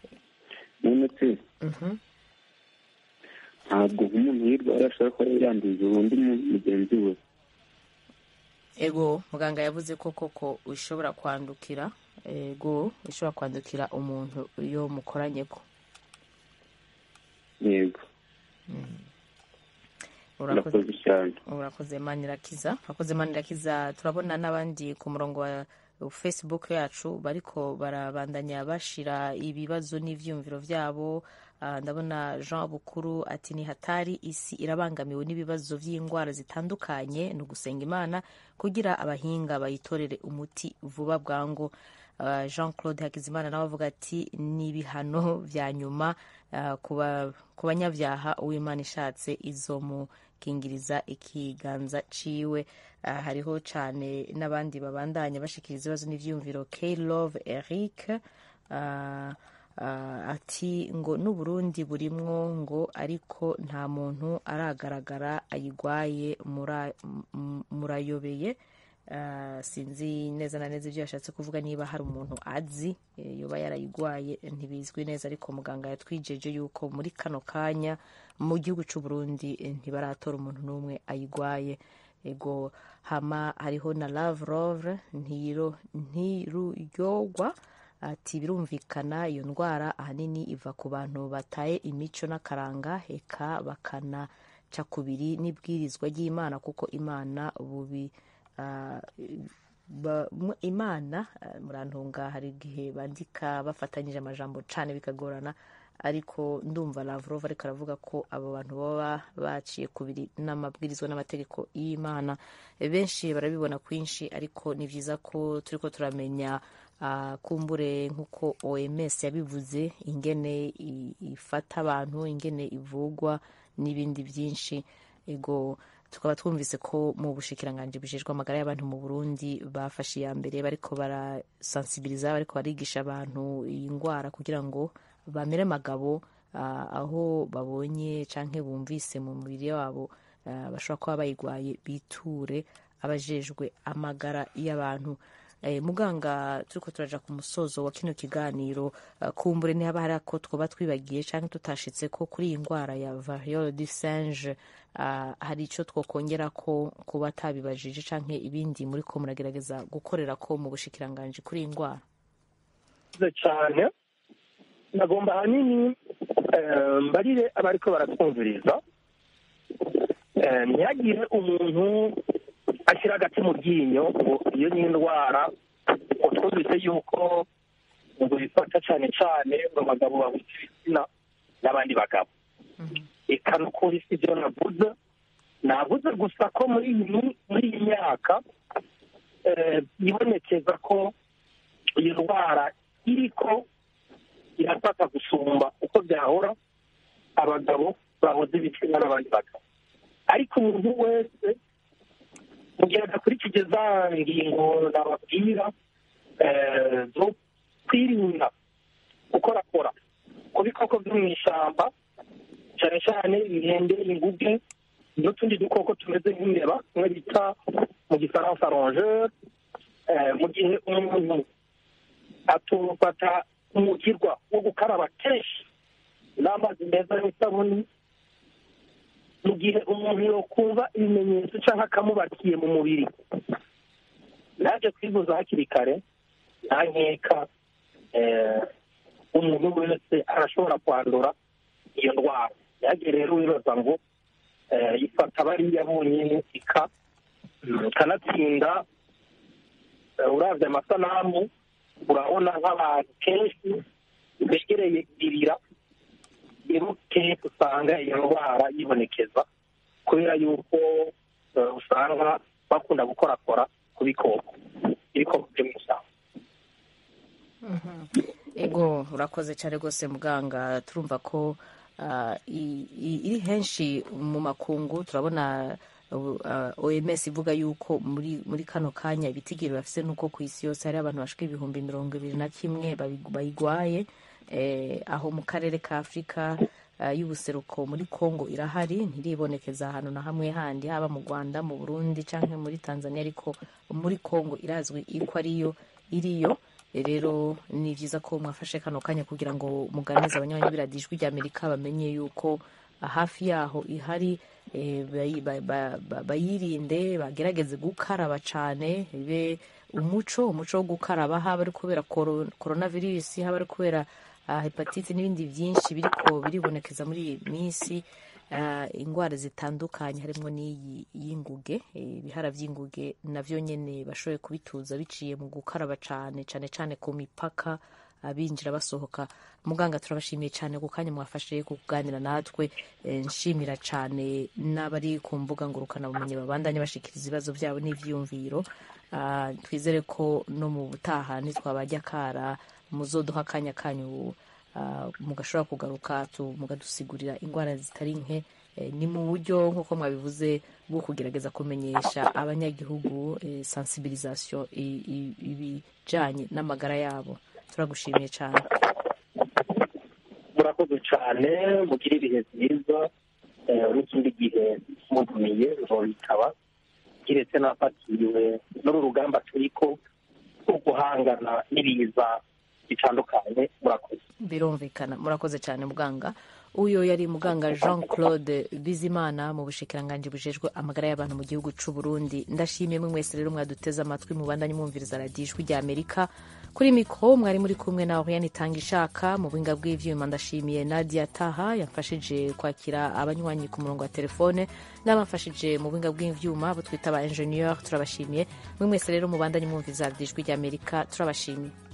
Nonese ntabwo umuntu yirwara ashobora kuba yanduza undi mugenzi we? Ego, muganga yavuze ko koko ushobora kwandukira, ushobora kwandukira umuntu iyo mukoranyeko. Yego. Urakoze cyane. Urakoze Manirakiza. Turabona n'abandi ku murongo wa Facebook yacu bariko barabandanya bashira ibibazo n'ivyumviro vyabo. Ndabona Jean Bukuru ati ni hatari, isi irabangamiwe n'ibibazo vy'indwara zitandukanye, no gusenga Imana kugira abahinga bayitorere umuti vuba bwango. Jean Claude Hakizimana nawe avuga ati ni ibihano vya nyuma ku banyavyaha, uw'Imana ishatse izomukingiriza ikiganza ciwe. Hariho cane n'abandi babandanya bashikiriza ibibazo n'ivyumviro. K Love Eric ati ngo n'Uburundi burimwo ngo, ariko nta muntu aragaragara ayigwaye, murayobeye. Sinzi neza na neza ibyo yashatse kuvuga, niba hari umuntu azi yoba yarayigwaye ntibizwi neza, ariko muganga yatwijeje yuko muri kano kanya mu gihugu cy'u Burundi ntibaratora umuntu n'umwe ayigwaye. Ego, hama hariho na Love Love ntiruyogwa ati birumvikana iyo ndwara ahanini iva ku bantu bataye imico n'akaranga, eka bakanaca kubiri n'ibwirizwa ry'Imana, kuko Imana Imana murantunga, hari igihe bandika bafatanyije amajambo cane bikagorana, ariko ndumva Lavrov ariko aravuga ko abo bantu baba baciye kubiri n'amabwirizwa n'amategeko y'Imana. Benshi barabibona kwinshi, ariko ni vyiza ko turiko turamenya kumbure nk'uko OMS yabivuze ingene ifata abantu, ingene ivugwa n'ibindi byinshi. Ego tukaba twumvise ko mu bushikiranganji bujejwe amagara y'abantu mu Burundi bafashe iya mbere, bariko barasensibiliza, bariko barigisha abantu iyi ndwara kugira ngo bamere magabo aho babonye canke bumvise mu mubiri wabo bashobora kuba bayigwaye, biture abajejwe amagara y'abantu. Muganga, turiko turaja ku musozo wa kino kiganiro, kumbure ntihaba hari ako twoba twibagiye canke tutashitse ko kuri iyi ndwara ya variole du singe, hari ico twokongera ko kuba atabibajije canke ibindi muri ko muragerageza gukorera ko mu bushikiranganji kuri iyi ndwara? Cyane nagomba hanini mbarire abariko baratwumviriza, ntihagire umuntu ashyira agati mu ryinyo ngo iyo ni indwara twumvise yuko ngo bifata cyane cyane ngo abagabo bahuje ibitsina n'abandi bagabo. Eka n'ukuri si byo navuze gusa ko muri iyi myaka yibonekeza ko iyo ndwara iriko irafata gusumba uko byahora abagabo bahoze ibitsina n'abandi bagabo. Ariko umuntu wese mu gihe adakurikije za ngingo nababwira zo kwirinda gukorakora ku bikoko byo mu ishyamba, cyane cyane ibihende, inguge n'utundi dukoko tumeze nk'imbeba tumwe bita mu gifaransa rongeur. Mu gihe umuntu atufata umugirwa wo gukaraba kenshi n'amazi meza n'isabuni, mu gihe umuntu yokumva ibimenyetso cyangwa akamubakiye mu mubiri, naje kwivuza hakiri kare, nta nkeka umuntu wese arashobora kwandura iyo ndwara. Yagiye rero wibaza ngo ifata bariya bonyine ikanatsinda. Uravye amasanamu urabona nk'abantu kenshi begereye ibirira, rero kenshi usanga iyo ndwara yibonekeza kubera yuko usanga bakunda gukorakora ku bikoko byo mu ishyamba. Ego urakoze cyane rwose muganga. Turumva ko iri henshi mu makungu. Turabona OMS ivuga yuko muri kano kanya ibitigiri bafise nuko ku isi yose hari abantu bashika 21,000 bayigwaye. Aho mu karere ka Afurika y'ubuseruko muri Kongo irahari, ntiribonekeza ahantu na hamwe handi, haba mu Rwanda, mu Burundi canke muri Tanzania, ariko muri Kongo irazwi iko ariyo iriyo. Rero ni vyiza ko mwafashe kano kanya kugira ngo muganize abanywanyi b'Ijwi ry'Amerika bamenye yuko hafi yaho ihari, bayirinde, bagerageze gukaraba cane, bibe umuco wo gukaraba, haba ari kubera coronavirus, haba ari kubera hepatite n'ibindi byinshi biriko biribonekeza muri iyi minsi, indwara zitandukanye harimo n'iyi y'inguge. Ibihara by'inguge navyo nyene bashoboye kubituza biciye mu gukaraba cane ku mipaka, abinjira basohoka. Muganga, turabashimiye cyane ku kanya mwafashe kuganira natwe. Nshimira cyane n'abari ku mbuga ngurukanabumenyi babandanye bashikiriza ibibazo byabo n'ivyiyumviro. Twizere ko no mu butaha nitwabajya kara muzoduha akanya kanyu mugashobora kugaruka mugadusigurira indwara zitari nke. Ni mu buryo nk'uko mwabivuze bwo kugerageza kumenyesha abanyagihugu, sensibilisation ibijanye n'amagara yabo. Turagushimiye cyane. Murakoze cyane, mugire ibihe byiza. N'ikindi gihe mugumiye nzobitaba, kiretse nafatiriwe n'uru rugamba turiko rwo guhangana n'ibiza bitandukanye. Murakoze. Birumvikana. Murakoze cyane muganga. Uyo yari muganga Jean Claude Bizimana mu bushikiranganji bujejwe amagara y'abantu mu gihugu c'u Burundi. Ndashimiye mwe mwese rero mwaduteze amatwi mubandanye mwumviriza Radio Ijwi ry'Amerika. Kuri mikro mwari muri kumwe na Oriane Tangishaka, mu buhinga bw'ivyuma ndashimiye Nadia Taha yafashije kwakira abanywanyi ku murongo wa telefone, n'abafashije mu buhinga bw'ivyuma abo twita ba ingenieur. Turabashimiye mwe mwese rero mubandanye mwumviriza Radio Ijwi ry'Amerika. Turabashimiye.